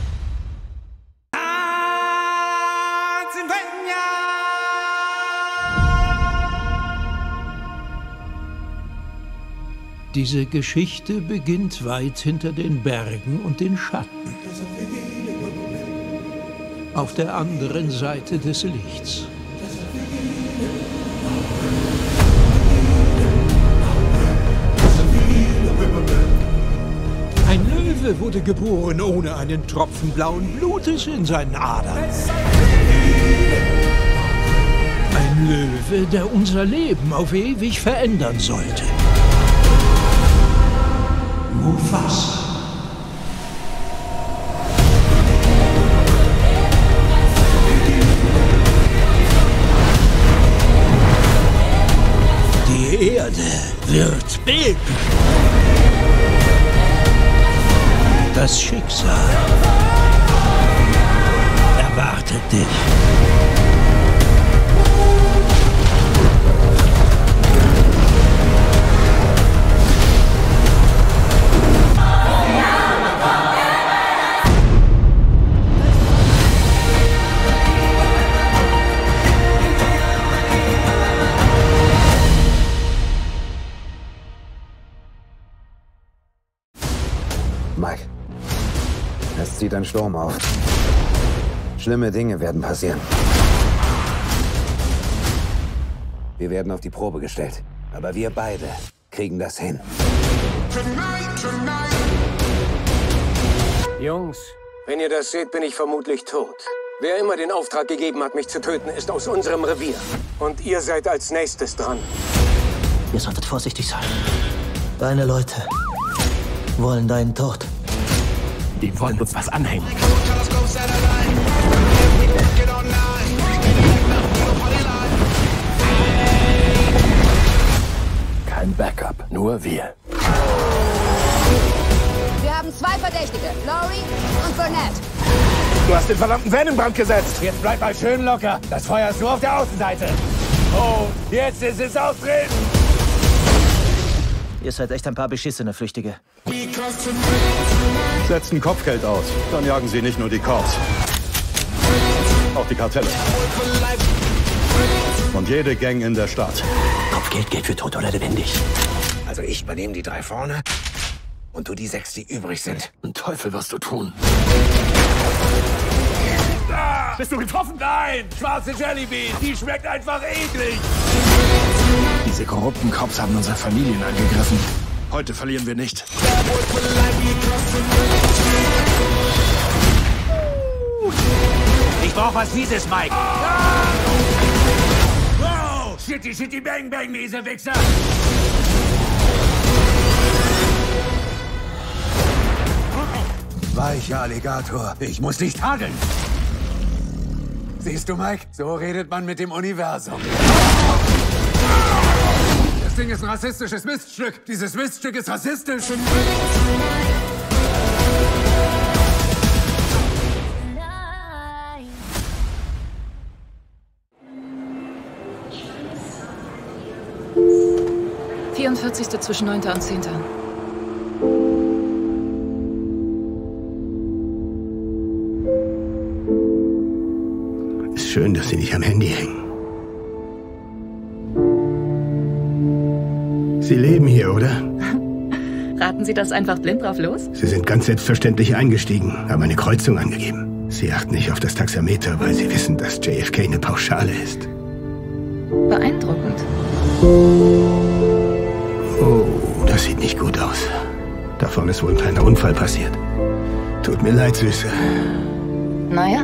Diese Geschichte beginnt weit hinter den Bergen und den Schatten. Auf der anderen Seite des Lichts. Ein Löwe wurde geboren ohne einen Tropfen blauen Blutes in seinen Adern. Ein Löwe, der unser Leben auf ewig verändern sollte. Mufasa. beten. Das Schicksal erwartet dich. Mike, es zieht ein Sturm auf. Schlimme Dinge werden passieren. Wir werden auf die Probe gestellt. Aber wir beide kriegen das hin. Jungs, wenn ihr das seht, bin ich vermutlich tot. Wer immer den Auftrag gegeben hat, mich zu töten, ist aus unserem Revier. Und ihr seid als nächstes dran. Ihr solltet vorsichtig sein. Deine Leute wollen deinen Tod. Die wollen uns was anhängen. Kein Backup, nur wir. Wir haben 2 Verdächtige, Laurie und Burnett. Du hast den verdammten Van in Brand gesetzt. Jetzt bleib mal schön locker. Das Feuer ist nur auf der Außenseite. Oh, jetzt ist es austreten. Ihr seid echt ein paar beschissene Flüchtige. Setzt ein Kopfgeld aus. Dann jagen sie nicht nur die Corps. Auch die Kartelle. Und jede Gang in der Stadt. Kopfgeld gilt für tot oder lebendig. Also ich übernehme die 3 vorne und du die 6, die übrig sind. Ein Teufel wirst du tun. Ah, bist du getroffen? Nein! Schwarze Jellybean, die schmeckt einfach eklig. Diese korrupten Cops haben unsere Familien angegriffen. Heute verlieren wir nicht. Ich brauch was Fieses, Mike. Wow! Shitty, bang, bang, diese Wichser! Weicher Alligator. Ich muss dich tadeln. Siehst du, Mike? So redet man mit dem Universum. Das Ding ist ein rassistisches Miststück. Dieses Miststück ist rassistisch. »44. zwischen 9. und 10. Ist schön, dass Sie nicht am Handy hängen. Sie leben hier, oder? Raten Sie das einfach blind drauf los? Sie sind ganz selbstverständlich eingestiegen, haben eine Kreuzung angegeben. Sie achten nicht auf das Taxameter, weil Sie wissen, dass JFK eine Pauschale ist. Beeindruckend. Oh, das sieht nicht gut aus. Davon ist wohl ein kleiner Unfall passiert. Tut mir leid, Süße. Naja.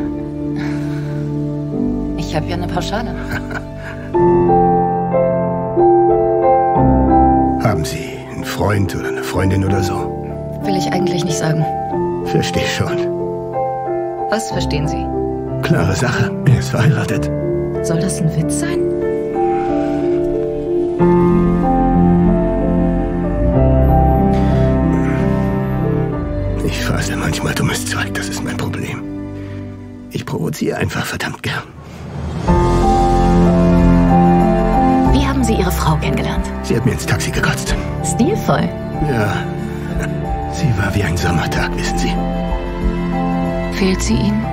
Ich habe ja eine Pauschale. Haben Sie einen Freund oder eine Freundin oder so? Will ich eigentlich nicht sagen. Verstehe schon. Was verstehen Sie? Klare Sache. Er ist verheiratet. Soll das ein Witz sein? Ich fasel manchmal dummes Zeug, das ist mein Problem. Ich provoziere einfach verdammt gern. Wie haben Sie Ihre Frau kennengelernt? Sie hat mir ins Taxi gekotzt. Stilvoll. Ja. Sie war wie ein Sommertag, wissen Sie. Fehlt sie Ihnen?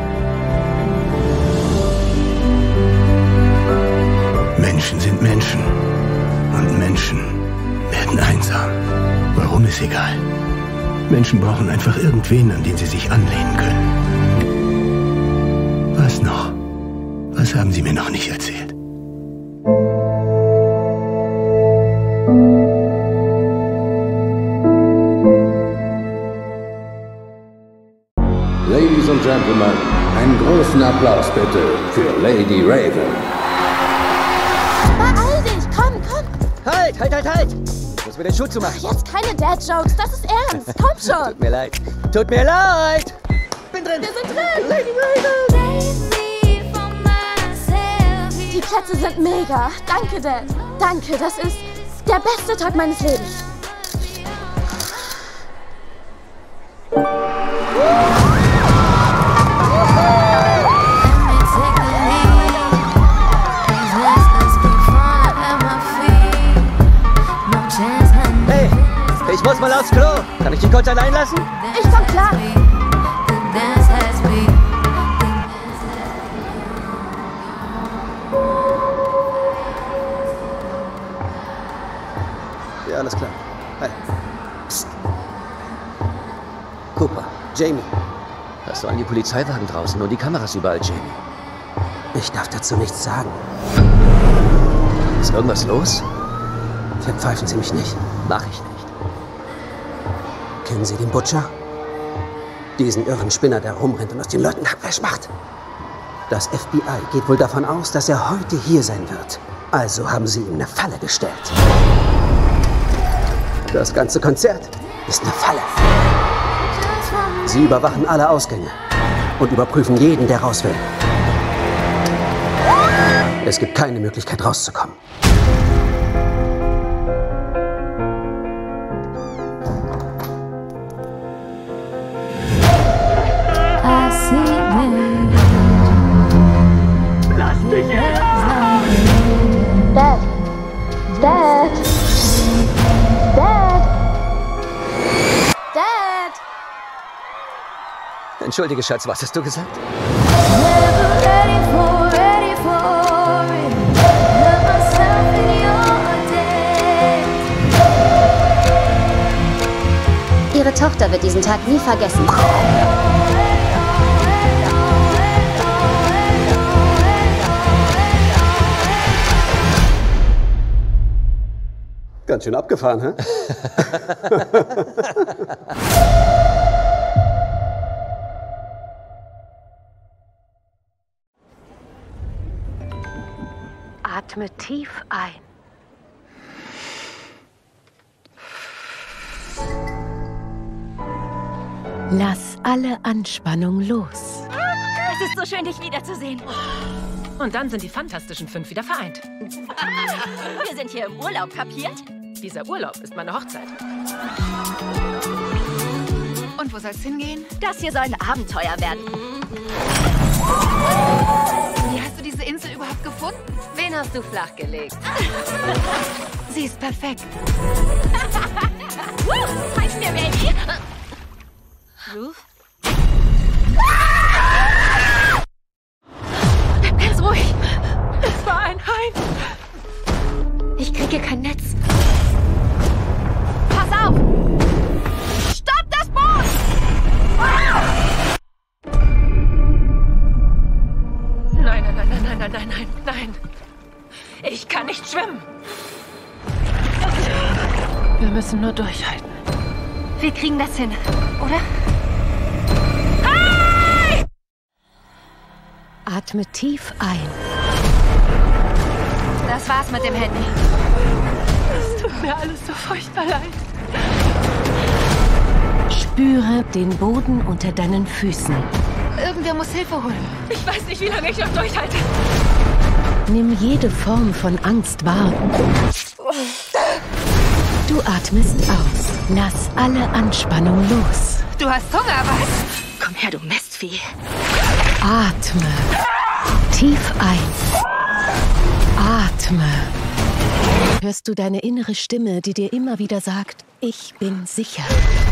Menschen sind Menschen. Und Menschen werden einsam. Warum ist egal. Menschen brauchen einfach irgendwen, an den sie sich anlehnen können. Was noch? Was haben Sie mir noch nicht erzählt? Ladies and Gentlemen, einen großen Applaus bitte für Lady Raven. Beeil dich, komm! Halt! Ich muss mir den Schuh zumachen. Jetzt keine Dad-Jokes, das ist ernst. Komm schon! Tut mir leid. Tut mir leid! Bin drin! Wir sind drin! Lady Raven! Die Plätze sind mega. Danke, Dad. Danke, das ist Der beste Tag meines Lebens. Hey, ich muss mal aufs Klo. Kann ich dich kurz allein lassen? Ich komm klar. Ja, alles klar. Hi. Psst. Cooper, Jamie. Hast du an die Polizeiwagen draußen und die Kameras überall, Jamie? Ich darf dazu nichts sagen. Ist irgendwas los? Verpfeifen Sie mich nicht. Mach ich nicht. Kennen Sie den Butcher? Diesen irren Spinner, der rumrennt und aus den Leuten Hackfleisch macht. Das FBI geht wohl davon aus, dass er heute hier sein wird. Also haben sie ihm eine Falle gestellt. Das ganze Konzert ist eine Falle. Sie überwachen alle Ausgänge und überprüfen jeden, der raus will. Es gibt keine Möglichkeit, rauszukommen. Lass mich hin! Dad! Dad! Dad! Dad! Entschuldige, Schatz, was hast du gesagt? Ihre Tochter wird diesen Tag nie vergessen. Ganz schön abgefahren, hä? Atme tief ein. Lass alle Anspannung los. Es ist so schön, dich wiederzusehen. Und dann sind die Fantastischen 5 wieder vereint. Wir sind hier im Urlaub, kapiert? Dieser Urlaub ist meine Hochzeit. Und wo soll's hingehen? Das hier soll ein Abenteuer werden. Wie hast du diese Insel überhaupt gefunden? Wen hast du flachgelegt? Sie ist perfekt. Zeig's mir, Baby! Ruth? Bleib ganz ruhig. Es war ein Hai. Ich kriege kein Netz. Pass auf! Stopp das Boot! Nein, nein, nein, nein, nein, nein, nein, nein. Ich kann nicht schwimmen. Wir müssen nur durchhalten. Wir kriegen das hin, oder? Hey! Atme tief ein. Das war's mit dem Handy. Es tut mir alles so furchtbar leid. Spüre den Boden unter deinen Füßen. Irgendwer muss Hilfe holen. Ich weiß nicht, wie lange ich noch durchhalte. Nimm jede Form von Angst wahr. Du atmest aus. Lass alle Anspannung los. Du hast Hunger, was? Komm her, du Mistvieh. Atme. Tief ein. Atme. Hörst du deine innere Stimme, die dir immer wieder sagt, ich bin sicher.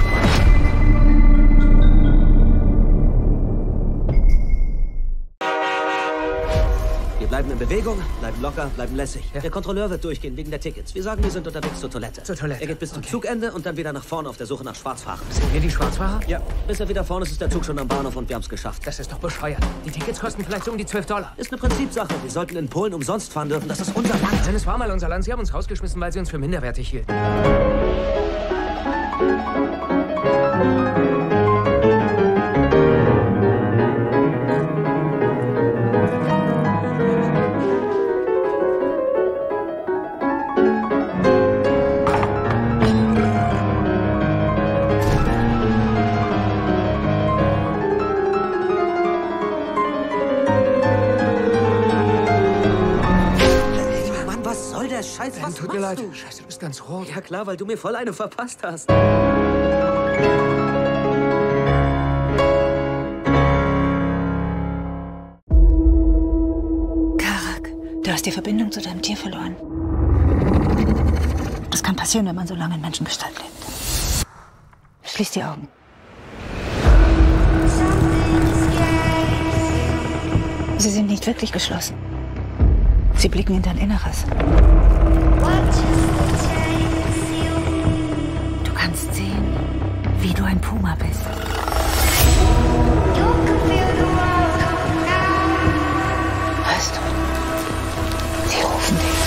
Wir bleiben in Bewegung, bleiben locker, bleiben lässig. Ja. Der Kontrolleur wird durchgehen wegen der Tickets. Wir sagen, wir sind unterwegs zur Toilette. Zur Toilette. Er geht bis zum Zugende und dann wieder nach vorne auf der Suche nach Schwarzfahrern. Sind wir die Schwarzfahrer? Ja. Bis er wieder vorne ist, ist der Zug schon am Bahnhof und wir haben es geschafft. Das ist doch bescheuert. Die Tickets kosten vielleicht so um die $12. Ist eine Prinzipsache. Wir sollten in Polen umsonst fahren dürfen. Das ist unser Land. Denn es war mal unser Land. Sie haben uns rausgeschmissen, weil sie uns für minderwertig hielten. Scheiße, was tut mir leid. du? Scheiße, du bist ganz rot. Ja klar, weil du mir voll eine verpasst hast. Karak, du hast die Verbindung zu deinem Tier verloren. Das kann passieren, wenn man so lange in Menschengestalt lebt. Schließ die Augen. Sie sind nicht wirklich geschlossen. Sie blicken in dein Inneres. Du kannst sehen, wie du ein Puma bist. Hörst du? Sie rufen dich.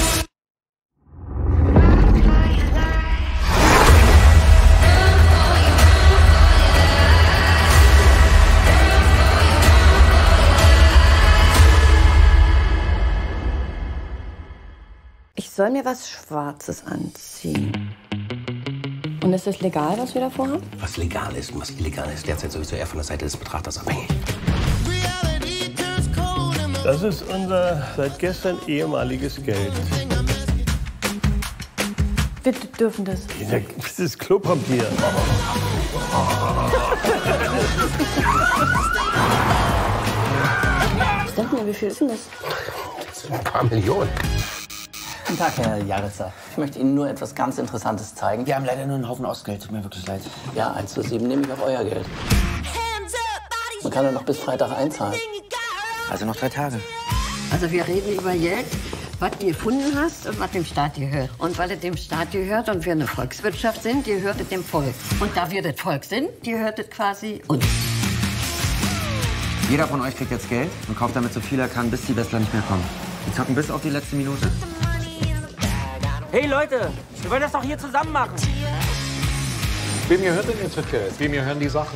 Ich soll mir was Schwarzes anziehen. Und ist es legal, was wir da vorhaben? Was legal ist und was illegal ist, derzeit sowieso eher von der Seite des Betrachters abhängig. Das ist unser seit gestern ehemaliges Geld. Wir dürfen das. Das ist Klopapier. Ich dachte mir, wie viel ist denn das? Das sind ein paar Millionen. Guten Tag, Herr Jaritzer. Ich möchte Ihnen nur etwas ganz Interessantes zeigen. Wir haben leider nur einen Haufen Ostgeld. Tut mir wirklich leid. Ja, 1:7 nehme ich auf euer Geld. Man kann ja noch bis Freitag einzahlen. Also noch 3 Tage. Also wir reden über Geld, was du gefunden hast und was dem Staat gehört. Und weil es dem Staat gehört und wir eine Volkswirtschaft sind, gehört es dem Volk. Und da wir das Volk sind, gehört es quasi uns. Jeder von euch kriegt jetzt Geld und kauft damit so viel er kann, bis die Westler nicht mehr kommen. Die zocken bis auf die letzte Minute. Hey Leute, wir wollen das doch hier zusammen machen. Wem gehört denn jetzt das Geld? Wem gehören die Sachen?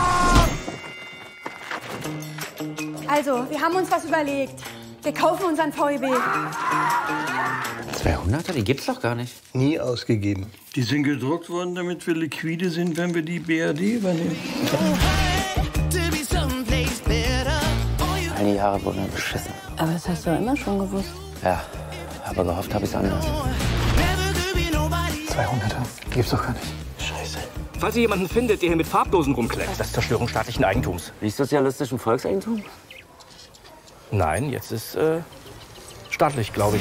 Also, wir haben uns was überlegt. Wir kaufen unseren VEB. 200er? Die gibt's doch gar nicht. Nie ausgegeben. Die sind gedruckt worden, damit wir liquide sind, wenn wir die BRD übernehmen. All die Jahre wurden wir beschissen. Aber das hast du ja immer schon gewusst. Ja, aber gehofft habe ich es anders. 200er? Gibt's doch gar nicht. Scheiße. Falls ihr jemanden findet, der hier mit Farbdosen rumklebt, das ist Zerstörung staatlichen Eigentums. Wie ist sozialistischen Volkseigentum? Nein, jetzt ist staatlich, glaube ich.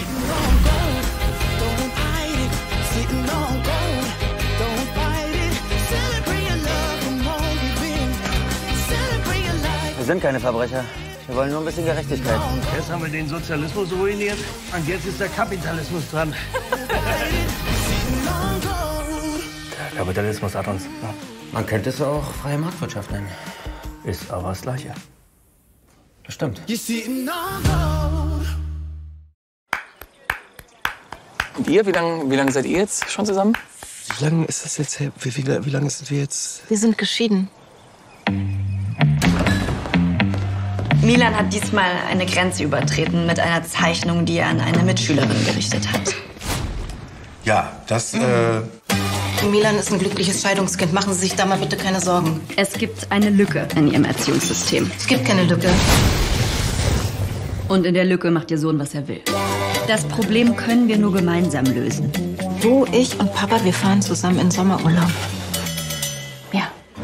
Wir sind keine Verbrecher. Wir wollen nur ein bisschen Gerechtigkeit. Jetzt haben wir den Sozialismus ruiniert und jetzt ist der Kapitalismus dran. Der Kapitalismus hat uns. Man könnte es auch freie Marktwirtschaft nennen. Ist aber das Gleiche. Das stimmt. Und ihr? Wie lange seid ihr jetzt schon zusammen? Wie lange ist das jetzt her? Wie lange sind wir jetzt? Wir sind geschieden. Milan hat diesmal eine Grenze übertreten mit einer Zeichnung, die er an eine Mitschülerin gerichtet hat. Ja, das, Milan ist ein glückliches Scheidungskind. Machen Sie sich da mal bitte keine Sorgen. Es gibt eine Lücke in Ihrem Erziehungssystem. Es gibt keine Lücke. Und in der Lücke macht Ihr Sohn, was er will. Das Problem können wir nur gemeinsam lösen. Du, ich und Papa, wir fahren zusammen in Sommerurlaub. Ja.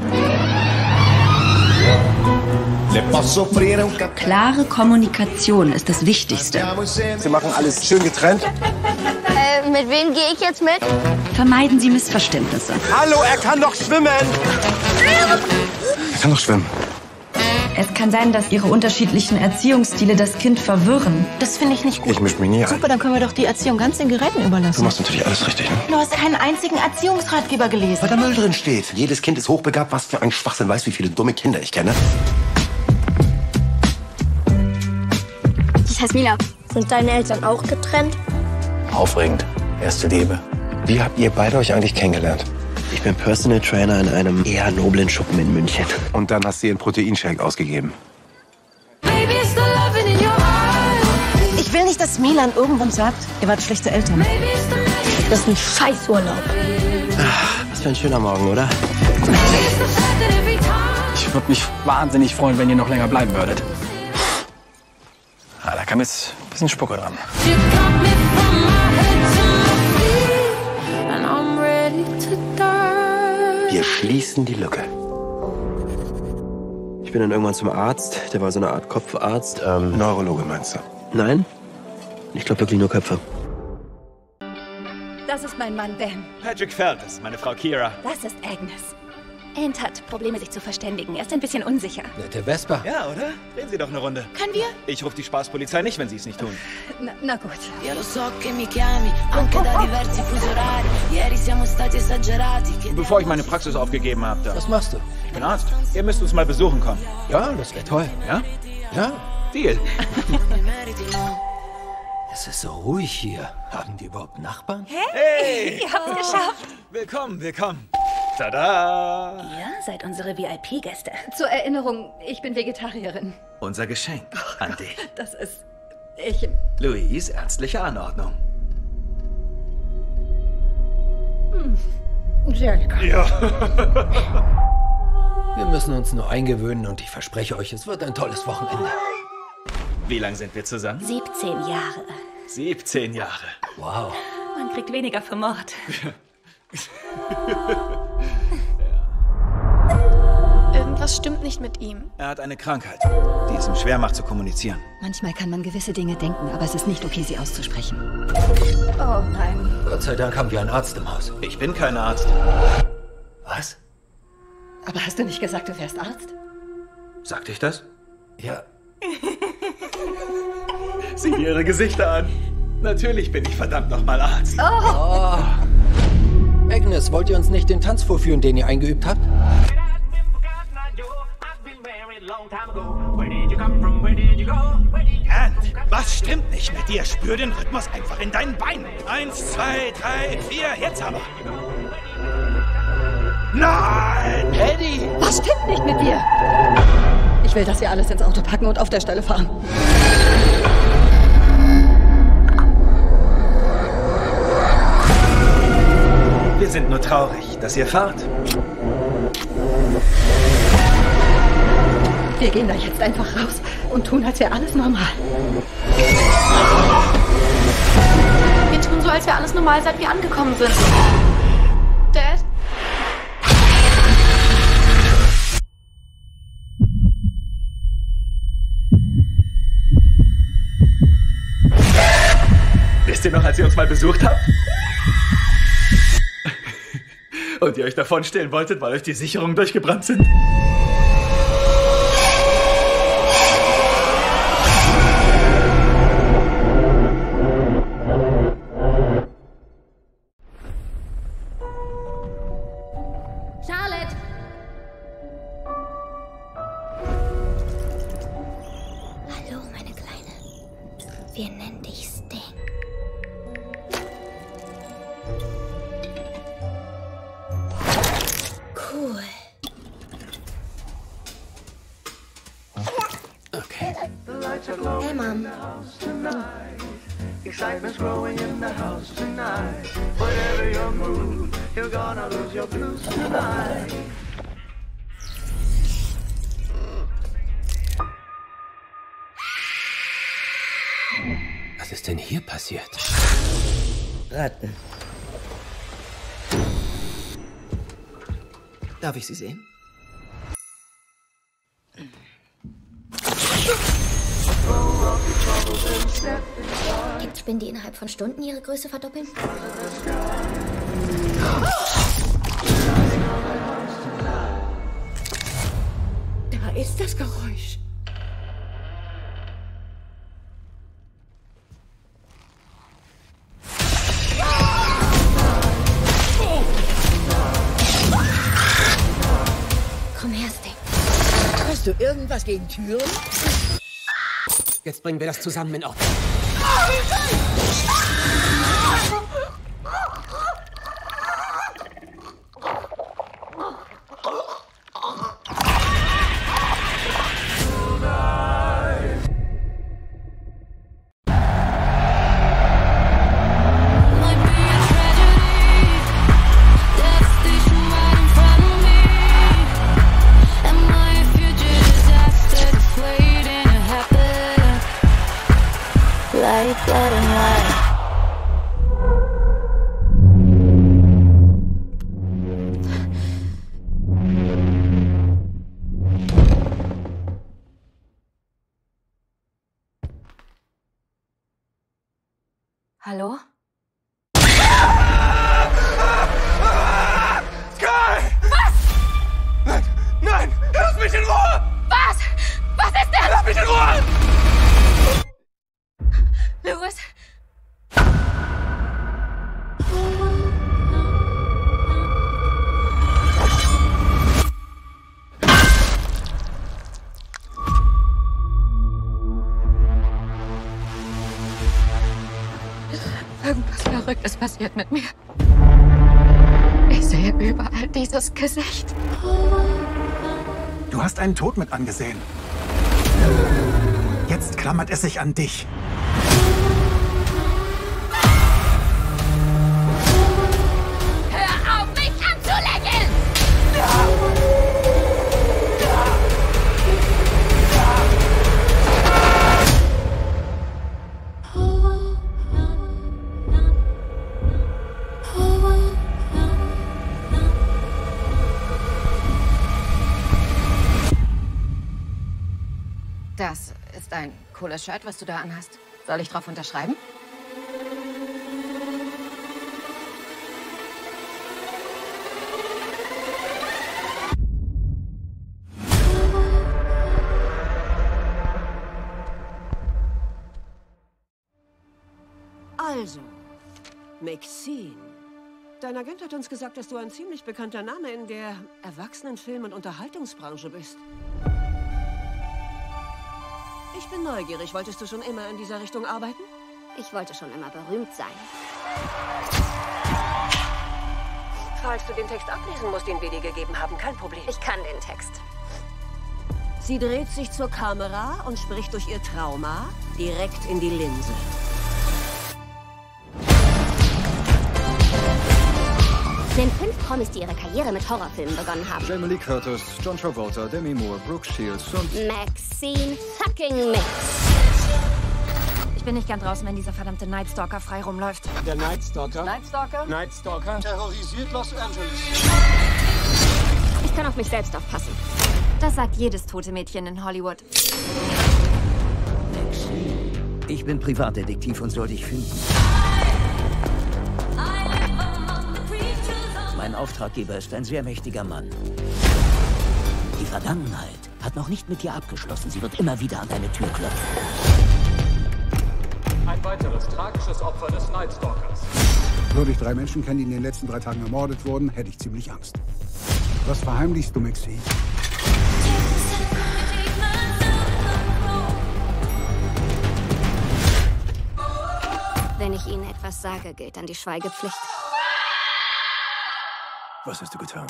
Klare Kommunikation ist das Wichtigste. Sie machen alles schön getrennt. Mit wem gehe ich jetzt mit? Vermeiden Sie Missverständnisse. Hallo, er kann doch schwimmen! Er kann doch schwimmen. Es kann sein, dass Ihre unterschiedlichen Erziehungsstile das Kind verwirren. Das finde ich nicht gut. Ich misch mich nie ein. Super, dann können wir doch die Erziehung ganz den Geräten überlassen. Du machst natürlich alles richtig, ne? Du hast keinen einzigen Erziehungsratgeber gelesen. Weil da Müll drin steht. Jedes Kind ist hochbegabt. Was für ein Schwachsinn. Weißt, wie viele dumme Kinder ich kenne? Ich heiße Mila. Sind deine Eltern auch getrennt? Aufregend. Erste Liebe. Wie habt ihr beide euch eigentlich kennengelernt? Ich bin Personal Trainer in einem eher noblen Schuppen in München. Und dann hast du ihr einen Proteinshake ausgegeben. Ich will nicht, dass Milan irgendwann sagt, ihr wart schlechte Eltern. Das ist ein Scheißurlaub. Ach, was für ein schöner Morgen, oder? Ich würde mich wahnsinnig freuen, wenn ihr noch länger bleiben würdet. Ah, da kam jetzt ein bisschen Spucke dran. Wir schließen die Lücke. Ich bin dann irgendwann zum Arzt. Der war so eine Art Kopfarzt. Neurologe meinst du? Nein. Ich glaube wirklich nur Köpfe. Das ist mein Mann Ben. Patrick Feldes, meine Frau Kira. Das ist Agnes. Ant hat Probleme, sich zu verständigen. Er ist ein bisschen unsicher. Nette Vespa. Ja, oder? Drehen Sie doch eine Runde. Können wir? Ich rufe die Spaßpolizei nicht, wenn Sie es nicht tun. Na gut. Bevor ich meine Praxis aufgegeben habe, da. Was machst du? Ich bin Arzt. Ihr müsst uns mal besuchen kommen. Ja, das wäre toll. Ja? Ja? Deal. Es ist so ruhig hier. Haben die überhaupt Nachbarn? Hey! Ihr habt es geschafft. Willkommen, willkommen. Tada! Ihr seid unsere VIP-Gäste. Zur Erinnerung, ich bin Vegetarierin. Unser Geschenk an dich. Das ist... ich... Louise, ärztliche Anordnung. Sehr lecker. Ja. Wir müssen uns nur eingewöhnen und ich verspreche euch, es wird ein tolles Wochenende. Wie lang sind wir zusammen? 17 Jahre. 17 Jahre. Wow. Man kriegt weniger für Mord. Irgendwas stimmt nicht mit ihm. Er hat eine Krankheit, die es ihm schwer macht zu kommunizieren. Manchmal kann man gewisse Dinge denken, aber es ist nicht okay, sie auszusprechen. Oh nein. Gott sei Dank haben wir einen Arzt im Haus. Ich bin kein Arzt. Was? Aber hast du nicht gesagt, du wärst Arzt? Sagte ich das? Ja. Sieh dir ihre Gesichter an. Natürlich bin ich verdammt nochmal Arzt. Oh. Agnes, wollt ihr uns nicht den Tanz vorführen, den ihr eingeübt habt? Ant, was stimmt nicht mit dir? Spür den Rhythmus einfach in deinen Beinen. 1, 2, 3, 4, jetzt aber. Nein! Eddie! Was stimmt nicht mit dir? Ich will, dass wir alles ins Auto packen und auf der Stelle fahren. Wir sind nur traurig, dass ihr fahrt. Wir gehen da jetzt einfach raus und tun, als wäre alles normal. Wir tun so, als wäre alles normal, seit wir angekommen sind. Dad? Wisst ihr noch, als ihr uns mal besucht habt? Und ihr euch davon stehlen wolltet, weil euch die Sicherungen durchgebrannt sind? Charlotte! Hallo, meine Kleine. Wir nennen dich Sting. Cool. Okay. Hey, Mom. Excitement's growing in the house tonight. Whatever your mood, you're gonna lose your blues tonight. Was ist denn hier passiert? Ratten. Darf ich sie sehen? Gibt Spinnen, die innerhalb von Stunden ihre Größe verdoppeln? Da ist das Geräusch. Komm her, Sting. Hast du irgendwas gegen Türen? Jetzt bringen wir das zusammen in Ordnung. Light, blood and light. Hallo? Sky! Was? Nein! Nein! Lass mich in Ruhe! Was? Was ist denn? Lass mich in Ruhe! Louis? Irgendwas Verrücktes passiert mit mir. Ich sehe überall dieses Gesicht. Du hast einen Tod mit angesehen. Jetzt klammert es sich an dich. Hör auf, mich anzulächeln! Das ist ein cooles Shirt, was du da anhast. Soll ich drauf unterschreiben? Also, Maxine. Dein Agent hat uns gesagt, dass du ein ziemlich bekannter Name in der Erwachsenenfilm- und Unterhaltungsbranche bist. Ich bin neugierig. Wolltest du schon immer in dieser Richtung arbeiten? Ich wollte schon immer berühmt sein. Falls du den Text ablesen musst, den wir dir gegeben haben, kein Problem. Ich kann den Text. Sie dreht sich zur Kamera und spricht durch ihr Trauma direkt in die Linse. Nenn 5 Promis, die ihre Karriere mit Horrorfilmen begonnen haben. Jamie Lee Curtis, John Travolta, Demi Moore, Brooke Shields und... Maxine fucking Mix. Ich bin nicht gern draußen, wenn dieser verdammte Nightstalker frei rumläuft. Der Nightstalker? Nightstalker? Nightstalker terrorisiert Los Angeles. Ich kann auf mich selbst aufpassen. Das sagt jedes tote Mädchen in Hollywood. Ich bin Privatdetektiv und soll dich finden. Mein Auftraggeber ist ein sehr mächtiger Mann. Die Vergangenheit hat noch nicht mit dir abgeschlossen. Sie wird immer wieder an deine Tür klopfen. Ein weiteres tragisches Opfer des Nightstalkers. Würde ich 3 Menschen kennen, die in den letzten 3 Tagen ermordet wurden, hätte ich ziemlich Angst. Was verheimlichst du, Maxine? Wenn ich Ihnen etwas sage, gilt dann die Schweigepflicht. Was hast du getan?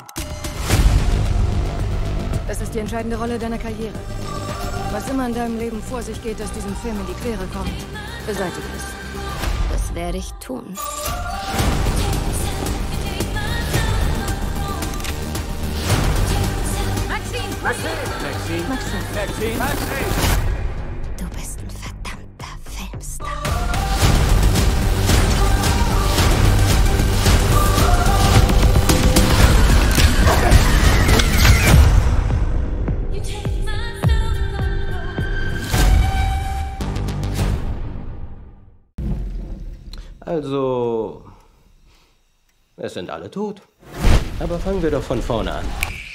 Das ist die entscheidende Rolle deiner Karriere. Was immer in deinem Leben vor sich geht, das diesem Film in die Quere kommt, beseitige es. Das werde ich tun. Maxine! Maxine! Maxine! Maxine! Maxine! Du bist ein verdammter Filmstar. Also, es sind alle tot. Aber fangen wir doch von vorne an.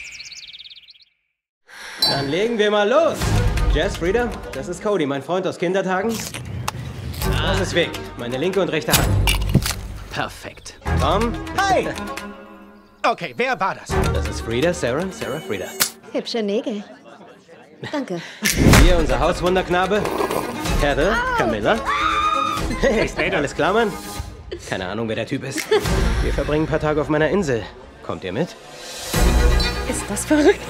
Dann legen wir mal los. Jess, Frida, das ist Cody, mein Freund aus Kindertagen. Das ist Vic, meine linke und rechte Hand. Perfekt. Tom? Hi! Okay, wer war das? Das ist Frida, Sarah, Frida. Hübsche Nägel. Danke. Hier unser Hauswunderknabe. Heather, Camilla. Hey, alles klar, Mann? Keine Ahnung, wer der Typ ist. Wir verbringen ein paar Tage auf meiner Insel. Kommt ihr mit? Ist das verrückt?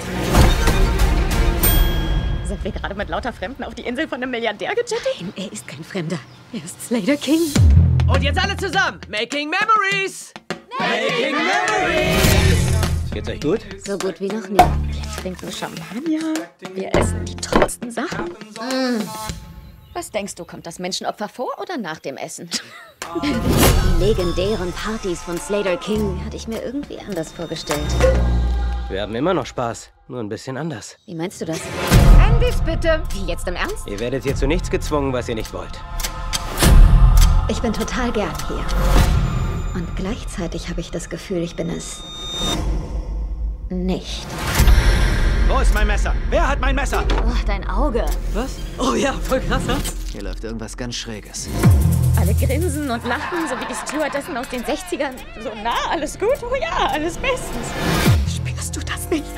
Sind wir gerade mit lauter Fremden auf die Insel von einem Milliardär gejettet? Er ist kein Fremder. Er ist Slater King. Und jetzt alle zusammen. Making Memories! Making Memories! Geht's euch gut? So gut wie noch nie. Wir trinken Champagner. Wir essen die tollsten Sachen. Was denkst du, kommt das Menschenopfer vor oder nach dem Essen? Die legendären Partys von Slater King hatte ich mir irgendwie anders vorgestellt. Wir haben immer noch Spaß, nur ein bisschen anders. Wie meinst du das? Handys bitte. Wie, jetzt im Ernst? Ihr werdet hier zu nichts gezwungen, was ihr nicht wollt. Ich bin total gern hier. Und gleichzeitig habe ich das Gefühl, ich bin es nicht. Wo ist mein Messer? Wer hat mein Messer? Oh, dein Auge. Was? Oh ja, voll krass, ne? Hier läuft irgendwas ganz Schräges. Alle grinsen und lachen, so wie die Stewardessen aus den 60ern. So, na, alles gut? Oh ja, alles bestens. Spürst du das nicht?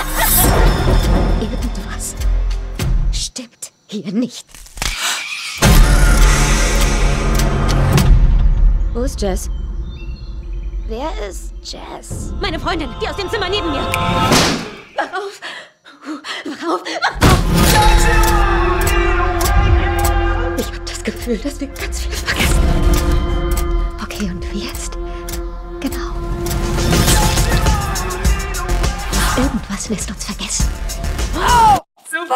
Irgendwas stimmt hier nicht. Wo ist Jess? Wer ist Jess? Meine Freundin, die aus dem Zimmer neben mir. Wach auf! Wach auf! Ich habe das Gefühl, dass wir ganz viel vergessen. Okay, und wie jetzt? Genau. Irgendwas lässt uns vergessen. Oh, super!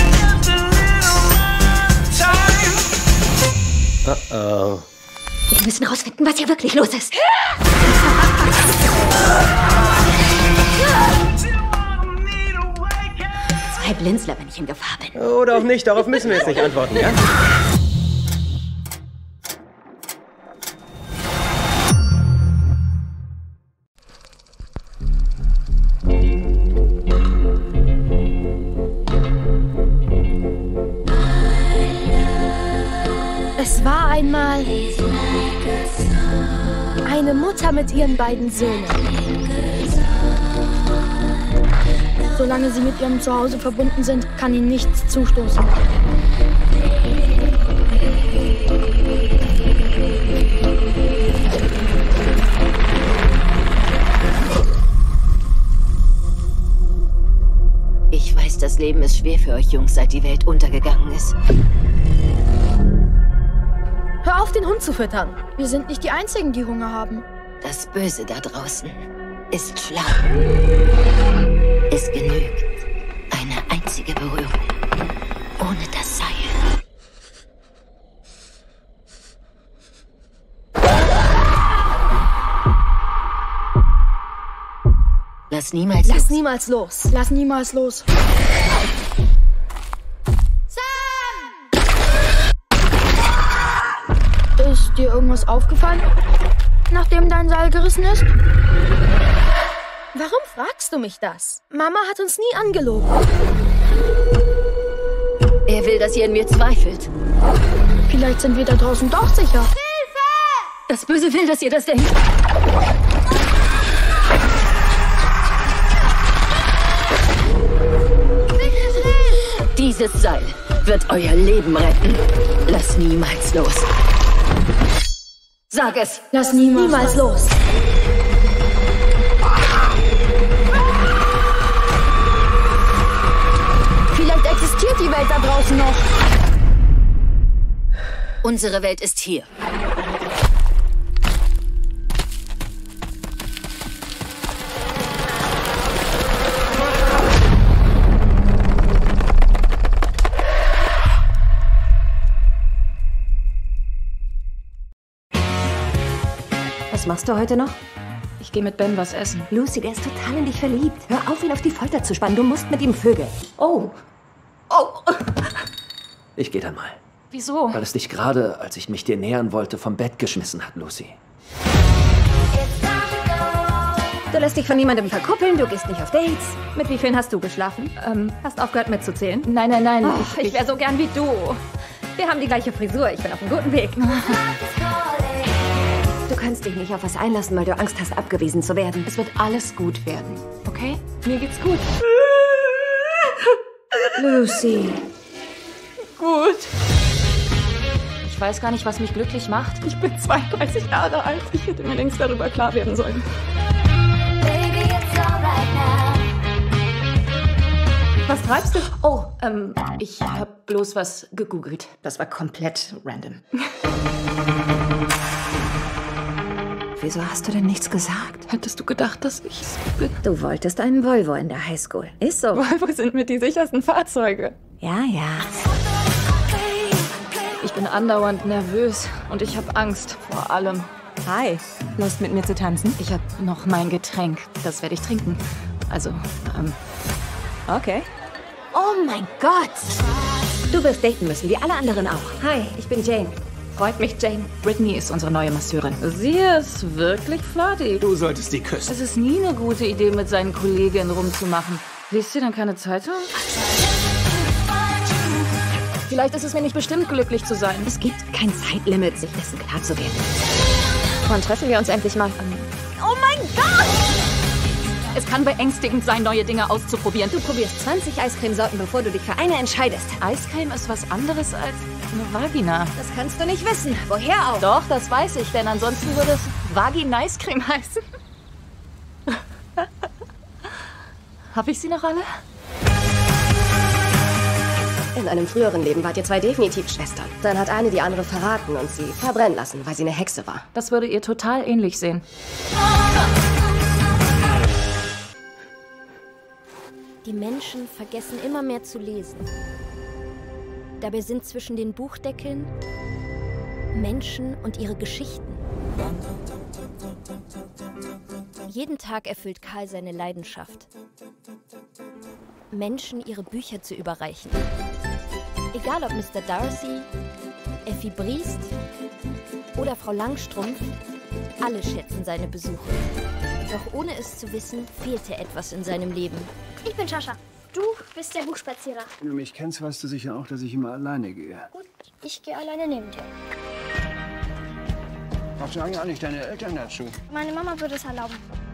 Oh. Wir müssen rausfinden, was hier wirklich los ist. Zwei Blinzler, wenn ich in Gefahr bin. Oder auch nicht, darauf müssen wir jetzt nicht antworten, ja? Es war einmal eine Mutter mit ihren beiden Söhnen. Solange sie mit ihrem Zuhause verbunden sind, kann ihnen nichts zustoßen. Ich weiß, das Leben ist schwer für euch Jungs, seit die Welt untergegangen ist. Hör auf, den Hund zu füttern. Wir sind nicht die Einzigen, die Hunger haben. Das Böse da draußen ist schlau. Es genügt eine einzige Berührung. Ohne das Seil. Lass niemals los. Lass niemals los. Lass niemals los. Ist dir irgendwas aufgefallen, nachdem dein Seil gerissen ist? Warum fragst du mich das? Mama hat uns nie angelogen. Er will, dass ihr in mir zweifelt. Vielleicht sind wir da draußen doch sicher. Hilfe! Das Böse will, dass ihr das denkt. Dieses Seil wird euer Leben retten. Lass niemals los. Sag es! Lass niemals los. Vielleicht existiert die Welt da draußen noch. Unsere Welt ist hier. Was machst du heute noch? Ich gehe mit Ben was essen. Lucy, der ist total in dich verliebt. Hör auf, ihn auf die Folter zu spannen. Du musst mit ihm vögeln. Oh. Ich gehe dann mal. Wieso? Weil es dich gerade, als ich mich dir nähern wollte, vom Bett geschmissen hat, Lucy. Du lässt dich von niemandem verkuppeln, du gehst nicht auf Dates. Mit wie vielen hast du geschlafen? Hast aufgehört mitzuzählen? Nein. Oh, ich wäre so gern wie du. Wir haben die gleiche Frisur, ich bin auf einem guten Weg. Du kannst dich nicht auf was einlassen, weil du Angst hast, abgewiesen zu werden. Es wird alles gut werden, okay? Mir geht's gut. Lucy. Gut. Ich weiß gar nicht, was mich glücklich macht. Ich bin 32 Jahre alt. Ich hätte mir längst darüber klar werden sollen. Was treibst du? Oh, ich hab bloß was gegoogelt. Das war komplett random. Wieso hast du denn nichts gesagt? Hättest du gedacht, dass ich es bin? Du wolltest einen Volvo in der Highschool. Ist so. Volvo sind mit die sichersten Fahrzeuge. Ja. Ich bin andauernd nervös und ich habe Angst vor allem. Hi. Lust mit mir zu tanzen? Ich habe noch mein Getränk. Das werde ich trinken. Also, Okay. Oh mein Gott. Du wirst daten müssen, wie alle anderen auch. Hi, ich bin Jane. freut mich, Jane. Brittany ist unsere neue Masseurin. Sie ist wirklich flirty. Du solltest sie küssen. Es ist nie eine gute Idee, mit seinen Kolleginnen rumzumachen. Liest sie dann keine Zeitung? Vielleicht ist es mir nicht bestimmt, glücklich zu sein. Es gibt kein Zeitlimit, sich dessen klar zu werden. Wann treffen wir uns endlich mal? Oh mein Gott! Es kann beängstigend sein, neue Dinge auszuprobieren. Du probierst 20 Eiscremesorten, bevor du dich für eine entscheidest. Eiscreme ist was anderes als eine Vagina. Das kannst du nicht wissen. Woher auch? Doch, das weiß ich, denn ansonsten würde es Vagina-Eiscreme heißen. Hab ich sie noch alle? In einem früheren Leben wart ihr zwei definitiv Schwestern. Dann hat eine die andere verraten und sie verbrennen lassen, weil sie eine Hexe war. Das würde ihr total ähnlich sehen. Die Menschen vergessen immer mehr zu lesen. Dabei sind zwischen den Buchdeckeln Menschen und ihre Geschichten. Jeden Tag erfüllt Karl seine Leidenschaft, Menschen ihre Bücher zu überreichen. Egal ob Mr. Darcy, Effi Briest oder Frau Langstrumpf, alle schätzen seine Besuche. Doch ohne es zu wissen, fehlte etwas in seinem Leben. Ich bin Sascha. Du bist der Buchspazierer. Wenn du mich kennst, weißt du sicher auch, dass ich immer alleine gehe. Gut, ich gehe alleine neben dir. Was sagen eigentlich deine Eltern dazu? Meine Mama würde es erlauben.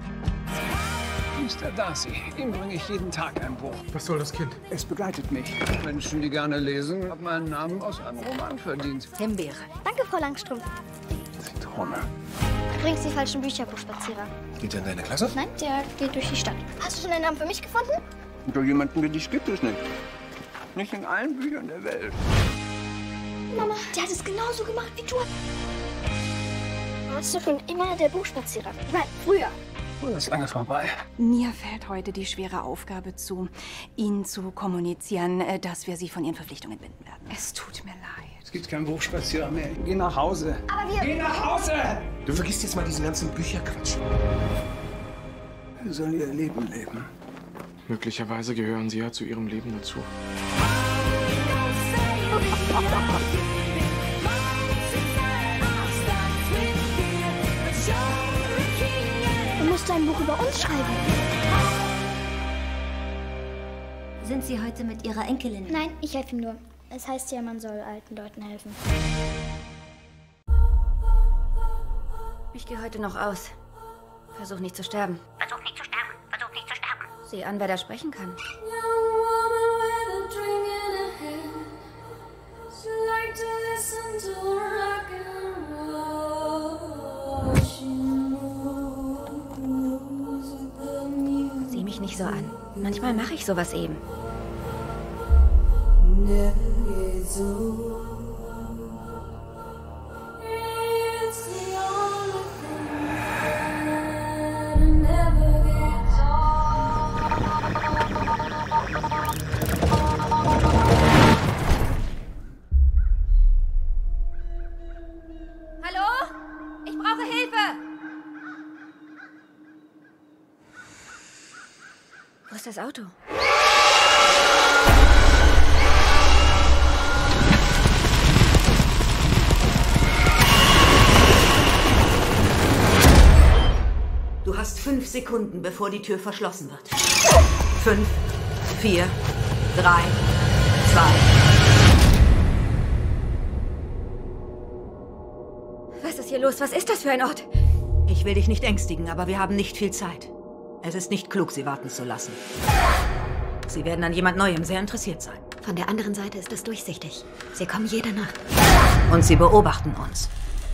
Mr. Darcy, ihm bringe ich jeden Tag ein Buch. Was soll das Kind? Es begleitet mich. Menschen, die gerne lesen, haben meinen Namen aus einem Roman verdient. Himbeere. Danke, Frau Langstrumpf. Zitrone. Du bringst die falschen Bücher, Buchspazierer. Geht er in deine Klasse? Nein, der geht durch die Stadt. Hast du schon einen Namen für mich gefunden? So jemanden wie dich gibt es nicht. Nicht in allen Büchern der Welt. Mama, der hat es genauso gemacht wie du. Warst du schon immer der Buchspazierer? Nein, früher. Das ist lange vorbei. Mir fällt heute die schwere Aufgabe zu, Ihnen zu kommunizieren, dass wir Sie von Ihren Verpflichtungen binden werden. Es tut mir leid. Es gibt keinen Buchspazierer mehr. Geh nach Hause. Aber wir... Geh nach Hause! Du vergisst jetzt mal diesen ganzen Bücherquatsch. Er soll ihr Leben leben. Möglicherweise gehören Sie ja zu Ihrem Leben dazu. Du musst ein Buch über uns schreiben. Sind Sie heute mit Ihrer Enkelin? Nein, ich helfe ihm nur. Es heißt ja, man soll alten Leuten helfen. Ich gehe heute noch aus. Versuch nicht zu sterben. Versuch nicht zu sterben. Versuch nicht zu sterben. Sieh an, wer da sprechen kann. Sieh mich nicht so an. Manchmal mache ich sowas eben. Hallo? Ich brauche Hilfe! Wo ist das Auto? Du hast 5 Sekunden, bevor die Tür verschlossen wird. 5, 4, 3, 2. Was ist hier los? Was ist das für ein Ort? Ich will dich nicht ängstigen, aber wir haben nicht viel Zeit. Es ist nicht klug, sie warten zu lassen. Sie werden an jemand Neuem sehr interessiert sein. Von der anderen Seite ist es durchsichtig. Sie kommen jede Nacht. Und sie beobachten uns.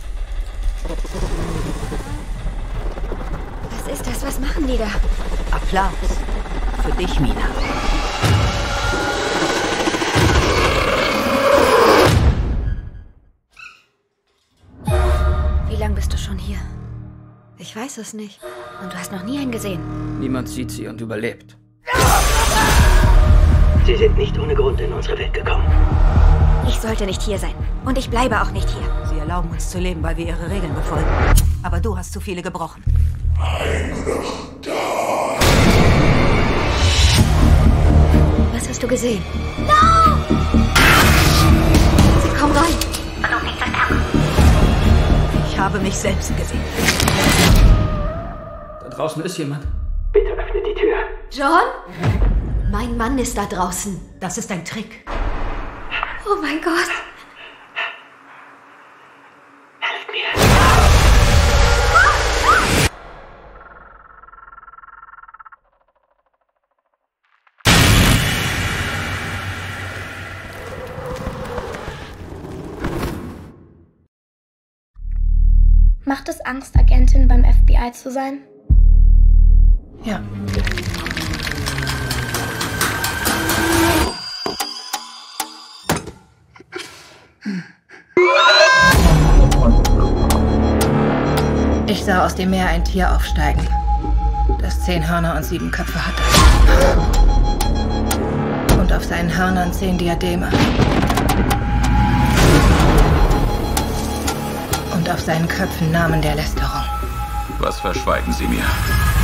Was ist das? Was machen die da? Applaus. Für dich, Mina. Wie lange bist du schon hier? Ich weiß es nicht. Und du hast noch nie einen gesehen. Niemand sieht sie und überlebt. Sie sind nicht ohne Grund in unsere Welt gekommen. Ich sollte nicht hier sein. Und ich bleibe auch nicht hier. Sie erlauben uns zu leben, weil wir ihre Regeln befolgen. Aber du hast zu viele gebrochen. Was hast du gesehen? No! Sie kommen rein. Versuch nicht zu sterben. habe mich selbst gesehen. Da draußen ist jemand. Bitte öffne die Tür. John? Mein Mann ist da draußen. Das ist ein Trick. Oh mein Gott. Helft mir. Macht es Angst, Agentin beim FBI zu sein? Ja. Ich sah aus dem Meer ein Tier aufsteigen, das 10 Hörner und 7 Köpfe hatte. Und auf seinen Hörnern 10 Diademe. Und auf seinen Köpfen Namen der Lästerung. Was verschweigen Sie mir?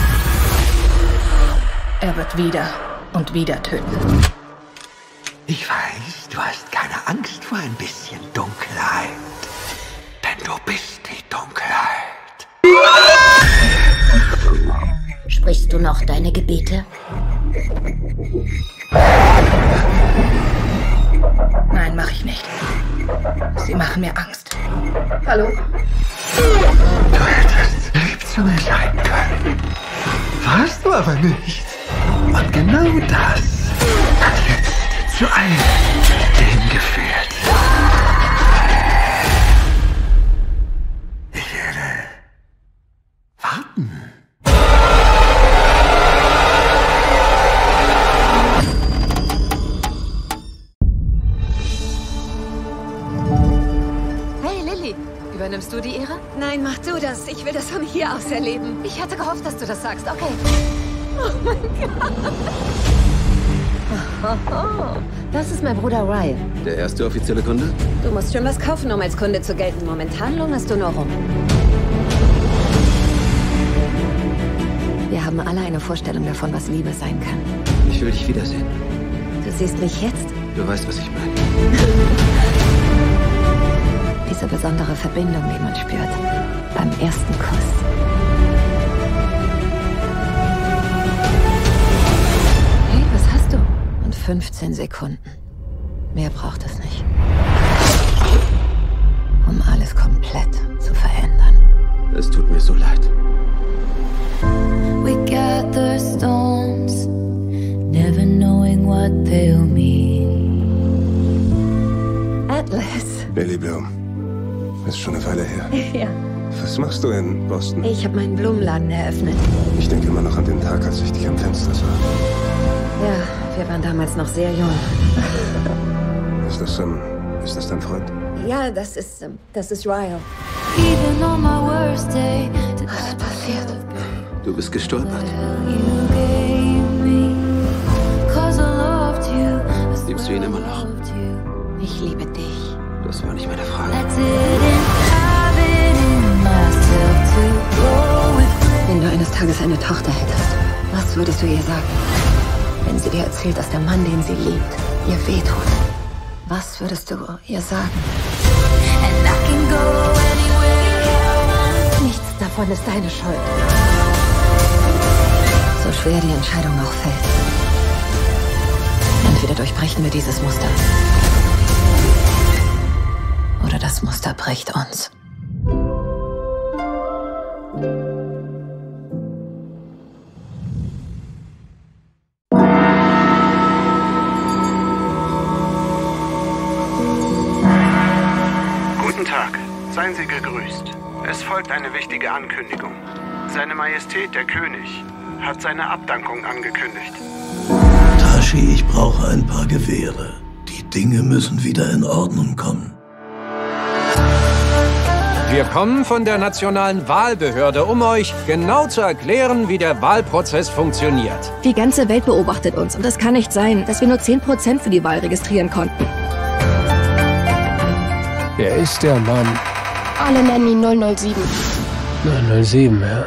Er wird wieder und wieder töten. Ich weiß, du hast keine Angst vor ein bisschen Dunkelheit. Denn du bist die Dunkelheit. Sprichst du noch deine Gebete? Nein, mach ich nicht. Sie machen mir Angst. Hallo? Du hättest lieb zu mir sein können. Warst du aber nicht. Und genau das hat jetzt zu einem Ding geführt. Ich werde warten. Übernimmst du die Ehre? Nein, mach du das. Ich will das von hier aus erleben. Ich hatte gehofft, dass du das sagst. Okay. Oh mein Gott. Das ist mein Bruder Ryan. Der erste offizielle Kunde? Du musst schon was kaufen, um als Kunde zu gelten. Momentan lungerst du nur rum. Wir haben alle eine Vorstellung davon, was Liebe sein kann. Ich will dich wiedersehen. Du siehst mich jetzt? Du weißt, was ich meine. Diese besondere Verbindung, die man spürt. Beim ersten Kuss. Hey, was hast du? Und 15 Sekunden. Mehr braucht es nicht. Um alles komplett zu verändern. Es tut mir so leid. We gather stones, never knowing what they'll mean. Atlas. Lily Bloom. Ist schon eine Weile her. Ja. Was machst du in Boston? Ich habe meinen Blumenladen eröffnet. Ich denke immer noch an den Tag, als ich dich am Fenster sah. Ja, wir waren damals noch sehr jung. Ist das dein Freund? Ja, das ist Ryle. Even on my worst day, was ist passiert? Du bist gestolpert. Liebst du ihn immer noch? Ich liebe dich. Das war nicht meine Frage. Wenn du eines Tages eine Tochter hättest, was würdest du ihr sagen? Wenn sie dir erzählt, dass der Mann, den sie liebt, ihr wehtut. Was würdest du ihr sagen? Nichts davon ist deine Schuld. So schwer die Entscheidung auch fällt. Entweder durchbrechen wir dieses Muster. Oder das Muster bricht uns. Guten Tag, seien Sie gegrüßt. Es folgt eine wichtige Ankündigung. Seine Majestät, der König, hat seine Abdankung angekündigt. Tashi, ich brauche ein paar Gewehre. Die Dinge müssen wieder in Ordnung kommen. Wir kommen von der Nationalen Wahlbehörde, um euch genau zu erklären, wie der Wahlprozess funktioniert. Die ganze Welt beobachtet uns und es kann nicht sein, dass wir nur 10% für die Wahl registrieren konnten. Wer ist der Mann? Alle nennen ihn 007. 007, ja.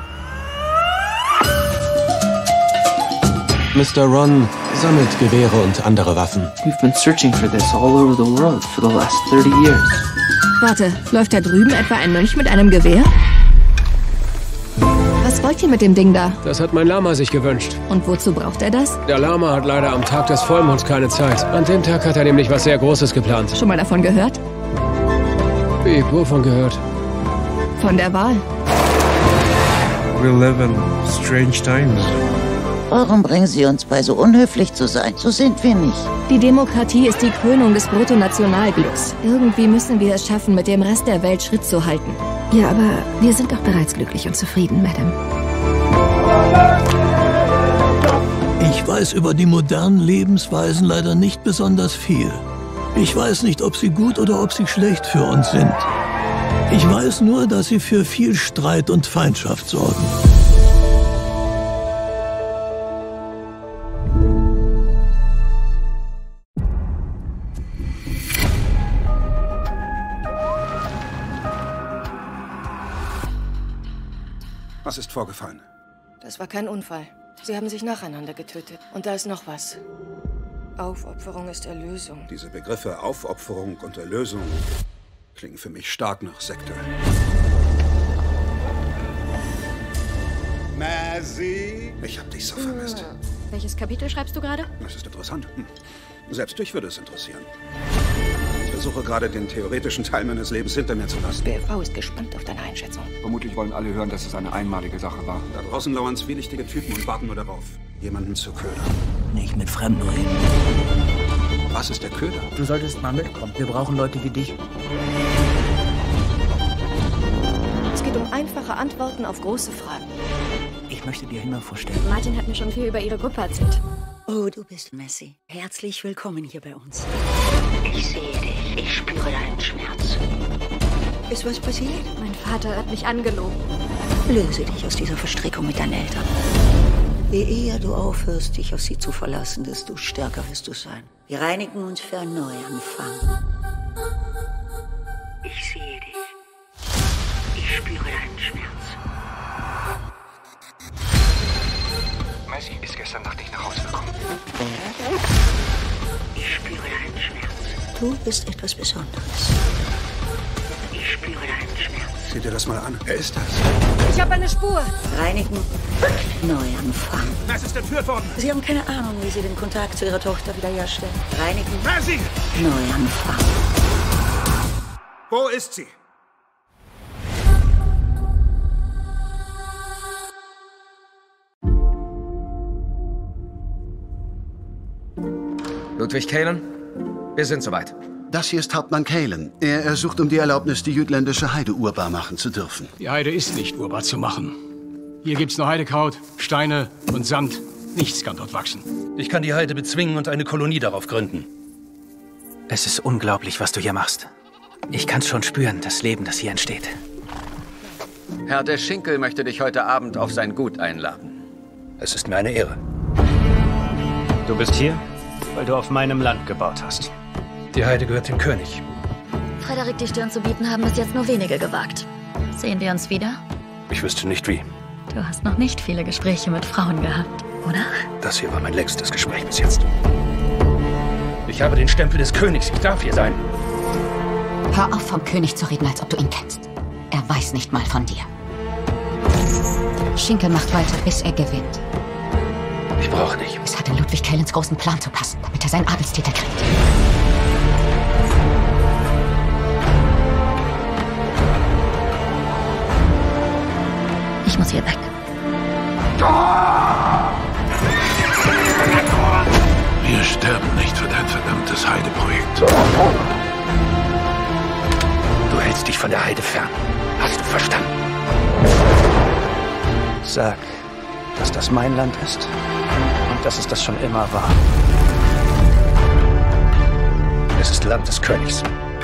Mr. Ron sammelt Gewehre und andere Waffen. We've been searching for this all over the world for the last 30 years. Warte, läuft da drüben etwa ein Mönch mit einem Gewehr? Was wollt ihr mit dem Ding da? Das hat mein Lama sich gewünscht. Und wozu braucht er das? Der Lama hat leider am Tag des Vollmonds keine Zeit. An dem Tag hat er nämlich was sehr Großes geplant. Schon mal davon gehört? Wie, wovon gehört? Von der Wahl. We live in strange times. Warum bringen Sie uns bei, so unhöflich zu sein? So sind wir nicht. Die Demokratie ist die Krönung des Bruttonationalglücks. Irgendwie müssen wir es schaffen, mit dem Rest der Welt Schritt zu halten. Ja, aber wir sind doch bereits glücklich und zufrieden, Madame. Ich weiß über die modernen Lebensweisen leider nicht besonders viel. Ich weiß nicht, ob sie gut oder ob sie schlecht für uns sind. Ich weiß nur, dass sie für viel Streit und Feindschaft sorgen. Was ist vorgefallen? Das war kein Unfall. Sie haben sich nacheinander getötet. Und da ist noch was. Aufopferung ist Erlösung. Diese Begriffe Aufopferung und Erlösung klingen für mich stark nach Sekte. Mazzy? Ich hab dich so vermisst. Welches Kapitel schreibst du gerade? Das ist interessant. Selbst dich würde es interessieren. Ich versuche gerade, den theoretischen Teil meines Lebens hinter mir zu lassen. BFV ist gespannt auf deine Einschätzung. Vermutlich wollen alle hören, dass es eine einmalige Sache war. Da draußen lauern zwielichtige Typen und warten nur darauf, jemanden zu ködern. Nicht mit Fremden reden. Was ist der Köder? Du solltest mal mitkommen. Wir brauchen Leute wie dich. Es geht um einfache Antworten auf große Fragen. Ich möchte dir Himmel vorstellen. Martin hat mir schon viel über ihre Gruppe erzählt. Oh, du bist Messi. Herzlich willkommen hier bei uns. Ich sehe dich. Ich spüre deinen Schmerz. Ist was passiert? Mein Vater hat mich angelogen. Löse dich aus dieser Verstrickung mit deinen Eltern. Je eher du aufhörst, dich auf sie zu verlassen, desto stärker wirst du sein. Wir reinigen uns für einen Neuanfang. Ich sehe dich. Ich spüre deinen Schmerz. Messi ist gestern Nacht nicht nach Hause gekommen. Ich spüre deinen Schmerz. Du bist etwas Besonderes. Ich spüre deinen Schmerz. Sieh dir das mal an. Wer ist das? Ich habe eine Spur. Reinigen. Neuanfang. Es ist entführt worden. Sie haben keine Ahnung, wie Sie den Kontakt zu Ihrer Tochter wiederherstellen. Reinigen. Messi! Neuanfang. Wo ist sie? Ludwig Calen, wir sind soweit. Das hier ist Hauptmann Calen. Er ersucht um die Erlaubnis, die jütländische Heide urbar machen zu dürfen. Die Heide ist nicht urbar zu machen. Hier gibt's nur Heidekraut, Steine und Sand. Nichts kann dort wachsen. Ich kann die Heide bezwingen und eine Kolonie darauf gründen. Es ist unglaublich, was du hier machst. Ich kann's schon spüren, das Leben, das hier entsteht. Herr de Schinkel möchte dich heute Abend auf sein Gut einladen. Es ist mir eine Ehre. Du bist hier, weil du auf meinem Land gebaut hast. Die Heide gehört dem König. Frederik, die Stirn zu bieten, haben bis jetzt nur wenige gewagt. Sehen wir uns wieder? Ich wüsste nicht wie. Du hast noch nicht viele Gespräche mit Frauen gehabt, oder? Das hier war mein längstes Gespräch bis jetzt. Ich habe den Stempel des Königs. Ich darf hier sein. Hör auf, vom König zu reden, als ob du ihn kennst. Er weiß nicht mal von dir. Schinkel macht weiter, bis er gewinnt. Ich brauche nicht. Es hat in Ludwig Calens großen Plan zu passen, damit er seinen Adelstitel kriegt. Ich muss hier weg. Wir sterben nicht für dein verdammtes Heideprojekt. Du hältst dich von der Heide fern. Hast du verstanden? Sag, dass das mein Land ist und dass es das schon immer war. Es ist Land des Königs.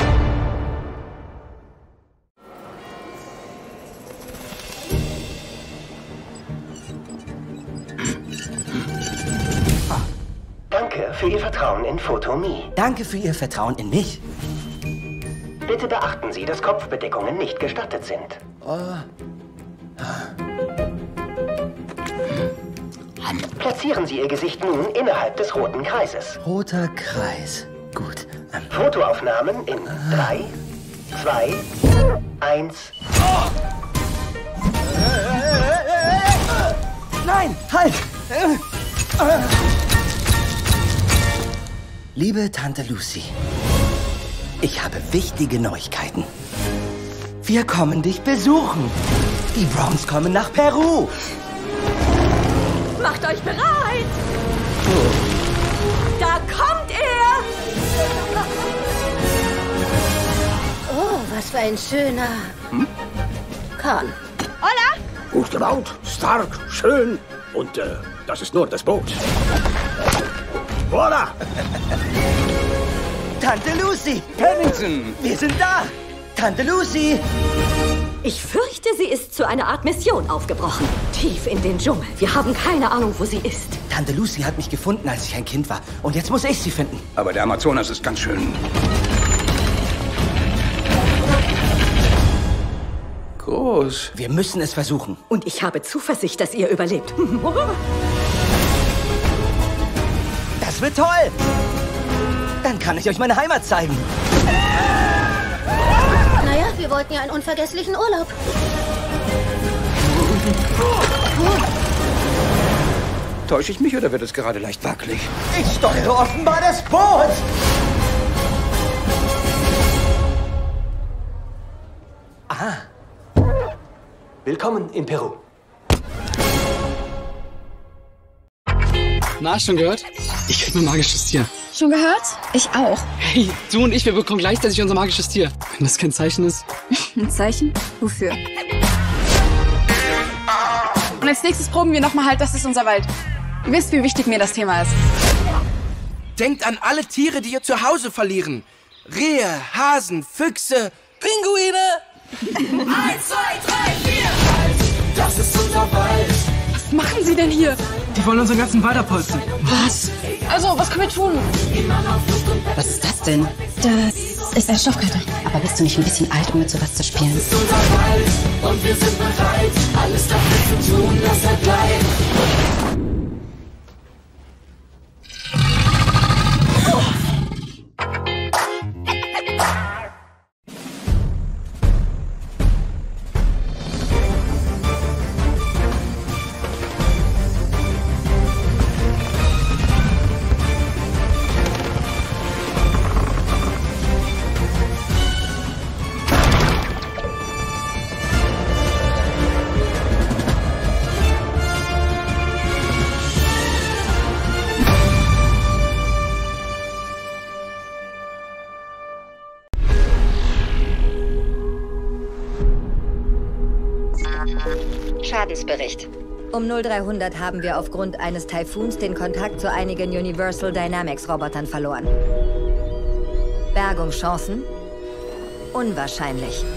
Danke für Ihr Vertrauen in Photo-Me. Danke für Ihr Vertrauen in mich. Bitte beachten Sie, dass Kopfbedeckungen nicht gestattet sind. Platzieren Sie Ihr Gesicht nun innerhalb des roten Kreises. Roter Kreis. Gut. Fotoaufnahmen in 3, 2, 1. Nein, halt! Liebe Tante Lucy, ich habe wichtige Neuigkeiten. Wir kommen dich besuchen. Die Browns kommen nach Peru. Macht euch bereit! Da kommt er! Oh, was für ein schöner Kahn. Hola! Gut gebaut, stark, schön. Und das ist nur das Boot. Voila! Tante Lucy! Pennington! Wir sind da! Tante Lucy! Ich fürchte, sie ist zu einer Art Mission aufgebrochen. Tief in den Dschungel. Wir haben keine Ahnung, wo sie ist. Tante Lucy hat mich gefunden, als ich ein Kind war. Und jetzt muss ich sie finden. Aber der Amazonas ist ganz schön groß. Wir müssen es versuchen. Und ich habe Zuversicht, dass ihr überlebt. Das wird toll! Dann kann ich euch meine Heimat zeigen. Naja, wir wollten ja einen unvergesslichen Urlaub. Täusche ich mich oder wird es gerade leicht wackelig? Ich steuere offenbar das Boot! Aha. Willkommen in Peru. Na, schon gehört? Ich krieg mein magisches Tier. Schon gehört? Ich auch. Hey, du und ich, wir bekommen gleichzeitig unser magisches Tier. Wenn das kein Zeichen ist. Ein Zeichen? Wofür? Und als nächstes proben wir nochmal halt, das ist unser Wald. Ihr wisst, wie wichtig mir das Thema ist. Denkt an alle Tiere, die ihr zu Hause verlieren. Rehe, Hasen, Füchse, Pinguine. 1, 2, 3, 4. Das ist unser Wald. Was machen Sie denn hier? Die wollen unseren ganzen Wald abholzen. Was? Also, was können wir tun? Was ist das denn? Das ist ein Stoffkarte. Aber bist du nicht ein bisschen alt, um mit sowas zu spielen? Das ist unser Wald und wir sind bereit, alles dafür zu tun, dass er bleibt. Schadensbericht. Um 0300 haben wir aufgrund eines Taifuns den Kontakt zu einigen Universal Dynamics Robotern verloren. Bergungschancen? Unwahrscheinlich.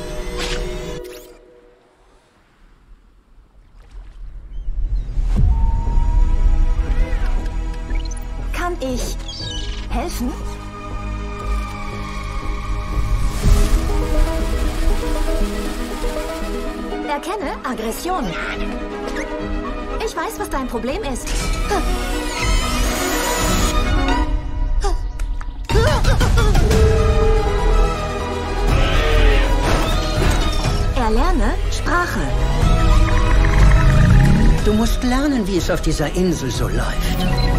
Kann ich helfen? Erkenne Aggression. Ich weiß, was dein Problem ist. Erlerne Sprache. Du musst lernen, wie es auf dieser Insel so läuft.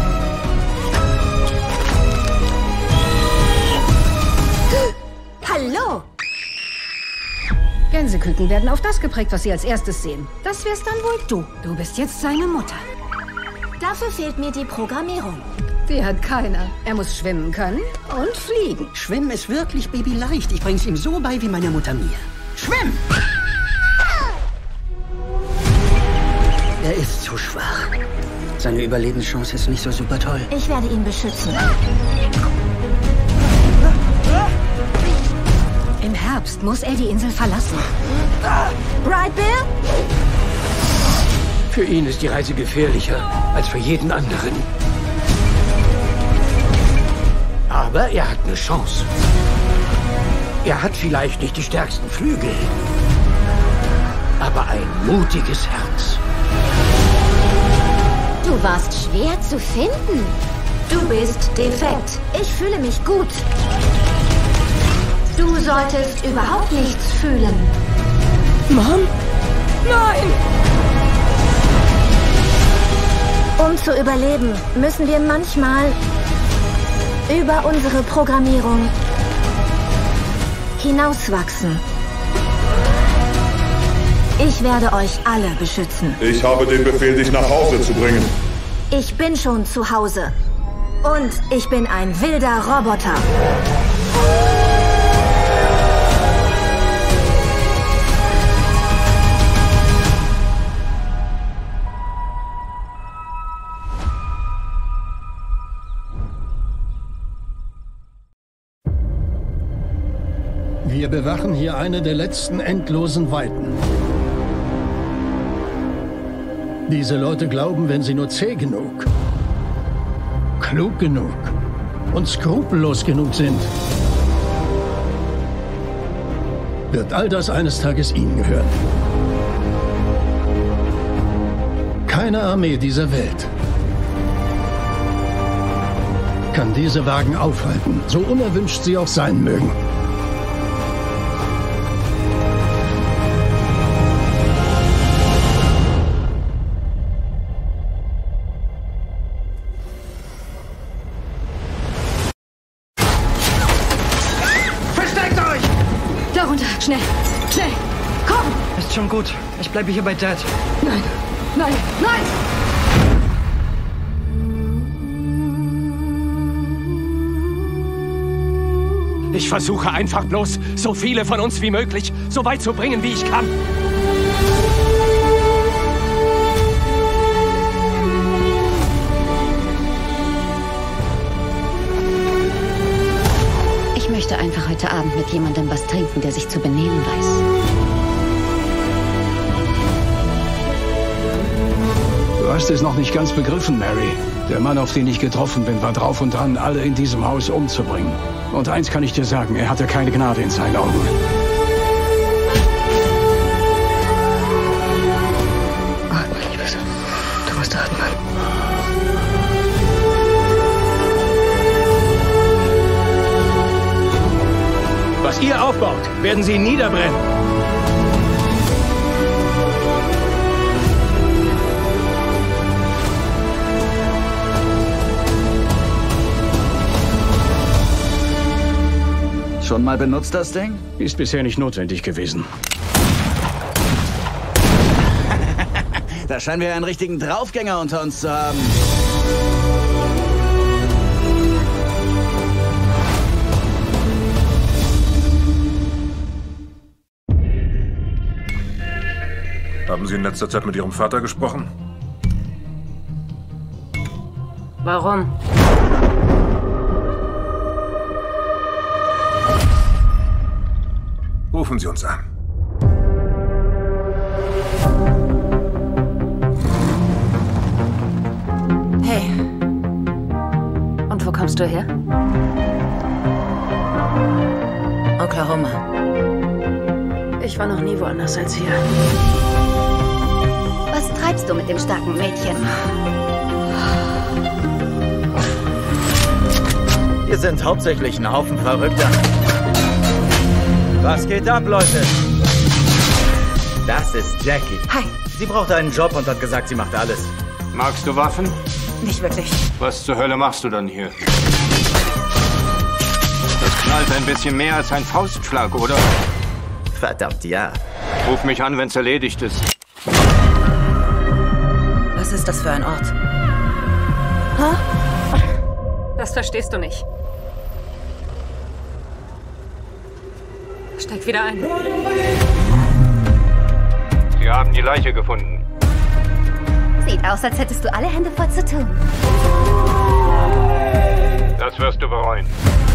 Hallo! Gänseküken werden auf das geprägt, was sie als erstes sehen. Das wär's dann wohl du. Du bist jetzt seine Mutter. Dafür fehlt mir die Programmierung. Die hat keiner. Er muss schwimmen können und fliegen. Schwimmen ist wirklich babyleicht. Ich bring's ihm so bei wie meiner Mutter mir. Schwimm! Er ist zu schwach. Seine Überlebenschance ist nicht so super toll. Ich werde ihn beschützen. Im Herbst muss er die Insel verlassen. Bright Bear? Für ihn ist die Reise gefährlicher als für jeden anderen. Aber er hat eine Chance. Er hat vielleicht nicht die stärksten Flügel, aber ein mutiges Herz. Du warst schwer zu finden. Du bist defekt. Ich fühle mich gut. Du solltest überhaupt nichts fühlen. Mom? Nein! Um zu überleben, müssen wir manchmal über unsere Programmierung hinauswachsen. Ich werde euch alle beschützen. Ich habe den Befehl, dich nach Hause zu bringen. Ich bin schon zu Hause. Und ich bin ein wilder Roboter. Wir bewachen hier eine der letzten endlosen Weiten. Diese Leute glauben, wenn sie nur zäh genug, klug genug und skrupellos genug sind, wird all das eines Tages ihnen gehören. Keine Armee dieser Welt kann diese Wagen aufhalten, so unerwünscht sie auch sein mögen. Schnell! Schnell! Komm! Ist schon gut. Ich bleibe hier bei Dad. Nein! Nein! Nein! Ich versuche einfach bloß, so viele von uns wie möglich so weit zu bringen, wie ich kann. Ich möchte einfach heute Abend mit jemandem was trinken, der sich zu benehmen weiß. Du hast es noch nicht ganz begriffen, Mary. Der Mann, auf den ich getroffen bin, war drauf und dran, alle in diesem Haus umzubringen. Und eins kann ich dir sagen, er hatte keine Gnade in seinen Augen. Atmen, Liebes. Du musst atmen. Was ihr aufbaut, werden sie niederbrennen. Schon mal benutzt, das Ding? Ist bisher nicht notwendig gewesen. Da scheinen wir einen richtigen Draufgänger unter uns zu haben. Haben Sie in letzter Zeit mit Ihrem Vater gesprochen? Warum? Rufen Sie uns an. Hey. Und wo kommst du her? Oklahoma. Ich war noch nie woanders als hier. Was treibst du mit dem starken Mädchen? Wir sind hauptsächlich ein Haufen Verrückter. Was geht ab, Leute? Das ist Jackie. Hi. Sie braucht einen Job und hat gesagt, sie macht alles. Magst du Waffen? Nicht wirklich. Was zur Hölle machst du dann hier? Das knallt ein bisschen mehr als ein Faustschlag, oder? Verdammt, ja. Ruf mich an, wenn's erledigt ist. Was ist das für ein Ort? Huh? Das verstehst du nicht. Steig wieder ein. Sie haben die Leiche gefunden. Sieht aus, als hättest du alle Hände voll zu tun. Das wirst du bereuen.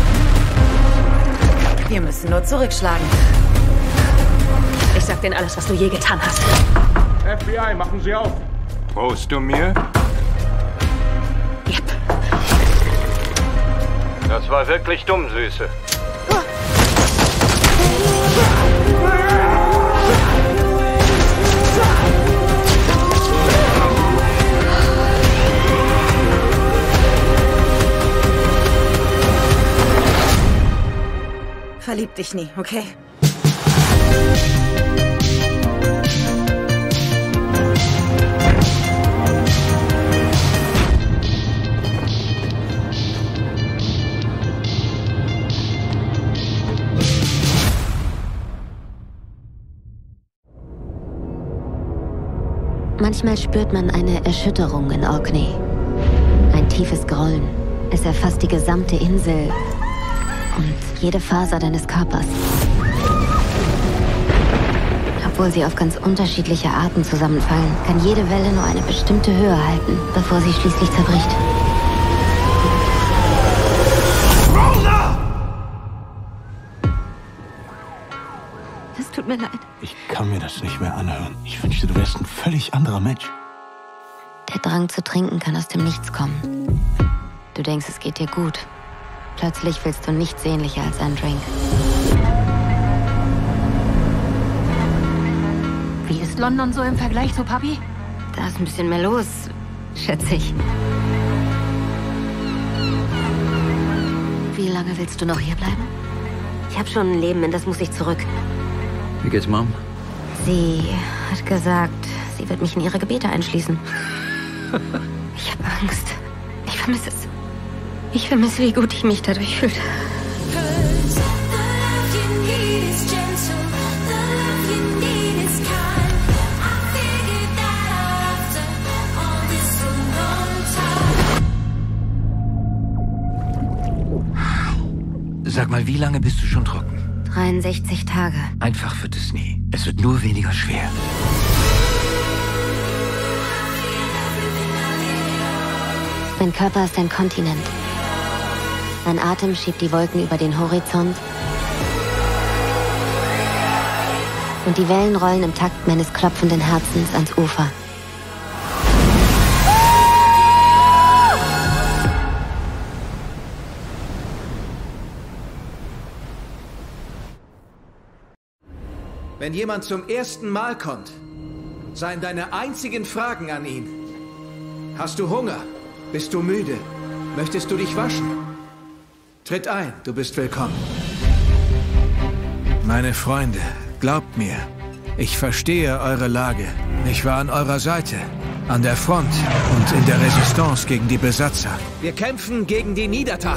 Wir müssen nur zurückschlagen. Ich sag denen alles, was du je getan hast. FBI, machen Sie auf. Drohst du mir? Yep. Das war wirklich dumm, Süße. Verlieb dich nie, okay? Manchmal spürt man eine Erschütterung in Orkney. Ein tiefes Grollen. Es erfasst die gesamte Insel und jede Faser deines Körpers. Obwohl sie auf ganz unterschiedliche Arten zusammenfallen, kann jede Welle nur eine bestimmte Höhe halten, bevor sie schließlich zerbricht. Es tut mir leid. Ich kann mir das nicht mehr anhören. Ich wünschte, du wärst ein völlig anderer Mensch. Der Drang zu trinken kann aus dem Nichts kommen. Du denkst, es geht dir gut. Plötzlich willst du nichts sehnlicher als einen Drink. Wie ist London so im Vergleich zu Papi? Da ist ein bisschen mehr los, schätze ich. Wie lange willst du noch hier bleiben? Ich habe schon ein Leben, in das muss ich zurück. Wie geht's, Mom? Sie hat gesagt, sie wird mich in ihre Gebete einschließen. Ich habe Angst. Ich vermisse es. Ich vermisse, wie gut ich mich dadurch fühle. Sag mal, wie lange bist du schon trocken? 63 Tage. Einfach wird es nie. Es wird nur weniger schwer. Mein Körper ist ein Kontinent. Mein Atem schiebt die Wolken über den Horizont. Und die Wellen rollen im Takt meines klopfenden Herzens ans Ufer. Wenn jemand zum ersten Mal kommt, seien deine einzigen Fragen an ihn: Hast du Hunger? Bist du müde? Möchtest du dich waschen? Tritt ein, du bist willkommen. Meine Freunde, glaubt mir, ich verstehe eure Lage. Ich war an eurer Seite, an der Front und in der Resistance gegen die Besatzer. Wir kämpfen gegen die Niedertracht.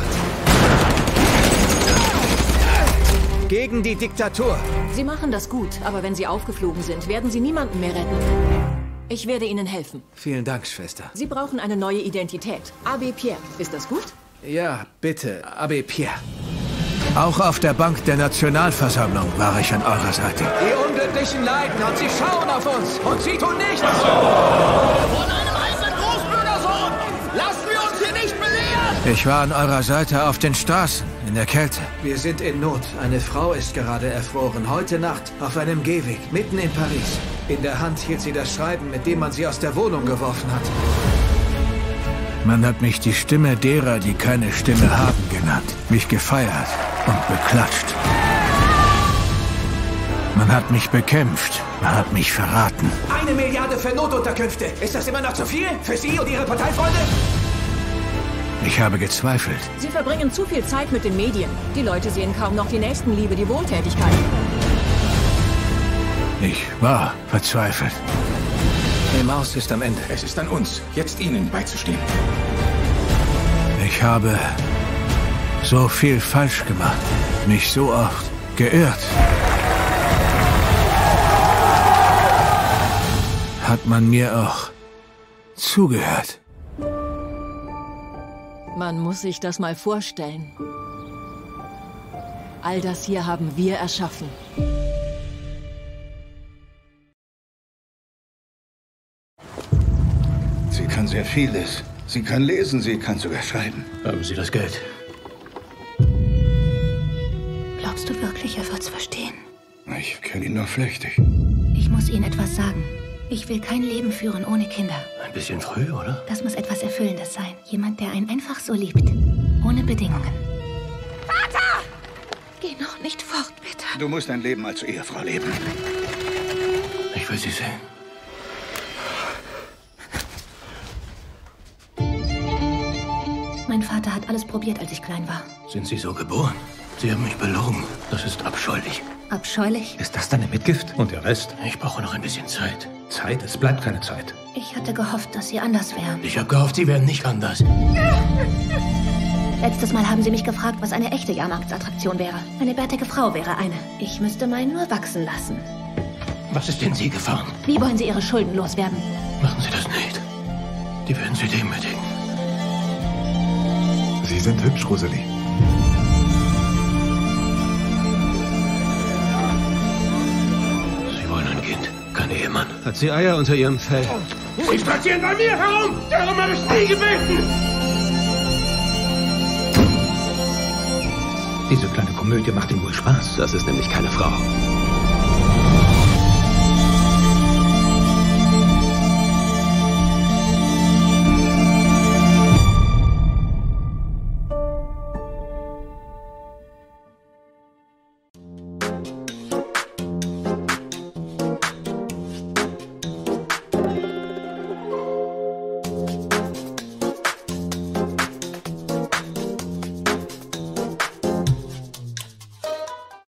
Gegen die Diktatur. Sie machen das gut, aber wenn Sie aufgeflogen sind, werden Sie niemanden mehr retten. Ich werde Ihnen helfen. Vielen Dank, Schwester. Sie brauchen eine neue Identität. Abbé Pierre, ist das gut? Ja, bitte, Abbé Pierre. Auch auf der Bank der Nationalversammlung war ich an eurer Seite. Die Unglücklichen leiden und sie schauen auf uns und sie tun nichts. Von einem einzelnen Großbürgersohn! Lassen wir uns hier nicht belehren! Ich war an eurer Seite auf den Straßen, in der Kälte. Wir sind in Not. Eine Frau ist gerade erfroren. Heute Nacht auf einem Gehweg, mitten in Paris. In der Hand hielt sie das Schreiben, mit dem man sie aus der Wohnung geworfen hat. Man hat mich die Stimme derer, die keine Stimme haben, genannt. Mich gefeiert und beklatscht. Man hat mich bekämpft. Man hat mich verraten. 1 Milliarde für Notunterkünfte. Ist das immer noch zu viel? Für Sie und Ihre Parteifreunde? Ich habe gezweifelt. Sie verbringen zu viel Zeit mit den Medien. Die Leute sehen kaum noch die Nächstenliebe, die Wohltätigkeit. Ich war verzweifelt. Emmaus ist am Ende. Es ist an uns, jetzt Ihnen beizustehen. Ich habe so viel falsch gemacht. Mich so oft geirrt. Hat man mir auch zugehört? Man muss sich das mal vorstellen. All das hier haben wir erschaffen. Sie kann sehr vieles. Sie kann lesen, sie kann sogar schreiben. Haben Sie das Geld? Glaubst du wirklich, er wird's verstehen? Ich kenne ihn nur flüchtig. Ich muss Ihnen etwas sagen. Ich will kein Leben führen ohne Kinder. Ein bisschen früh, oder? Das muss etwas Erfüllendes sein. Jemand, der einen einfach so liebt. Ohne Bedingungen. Vater! Geh noch nicht fort, bitte. Du musst dein Leben als Ehefrau leben. Ich will Sie sehen. Mein Vater hat alles probiert, als ich klein war. Sind Sie so geboren? Sie haben mich belogen. Das ist abscheulich. Abscheulich? Ist das deine Mitgift? Und der Rest? Ich brauche noch ein bisschen Zeit. Zeit? Es bleibt keine Zeit. Ich hatte gehofft, dass Sie anders wären. Ich habe gehofft, Sie wären nicht anders. Letztes Mal haben Sie mich gefragt, was eine echte Jahrmarktsattraktion wäre. Eine bärtige Frau wäre eine. Ich müsste meinen nur wachsen lassen. Was ist denn Sie gefahren? Wie wollen Sie Ihre Schulden loswerden? Machen Sie das nicht. Die werden Sie demütigen. Sie sind hübsch, Rosalie. Sie wollen ein Kind, kein Ehemann. Hat sie Eier unter ihrem Fell? Sie spazieren bei mir herum! Darum habe ich nie gebeten! Diese kleine Komödie macht Ihnen wohl Spaß. Das ist nämlich keine Frau.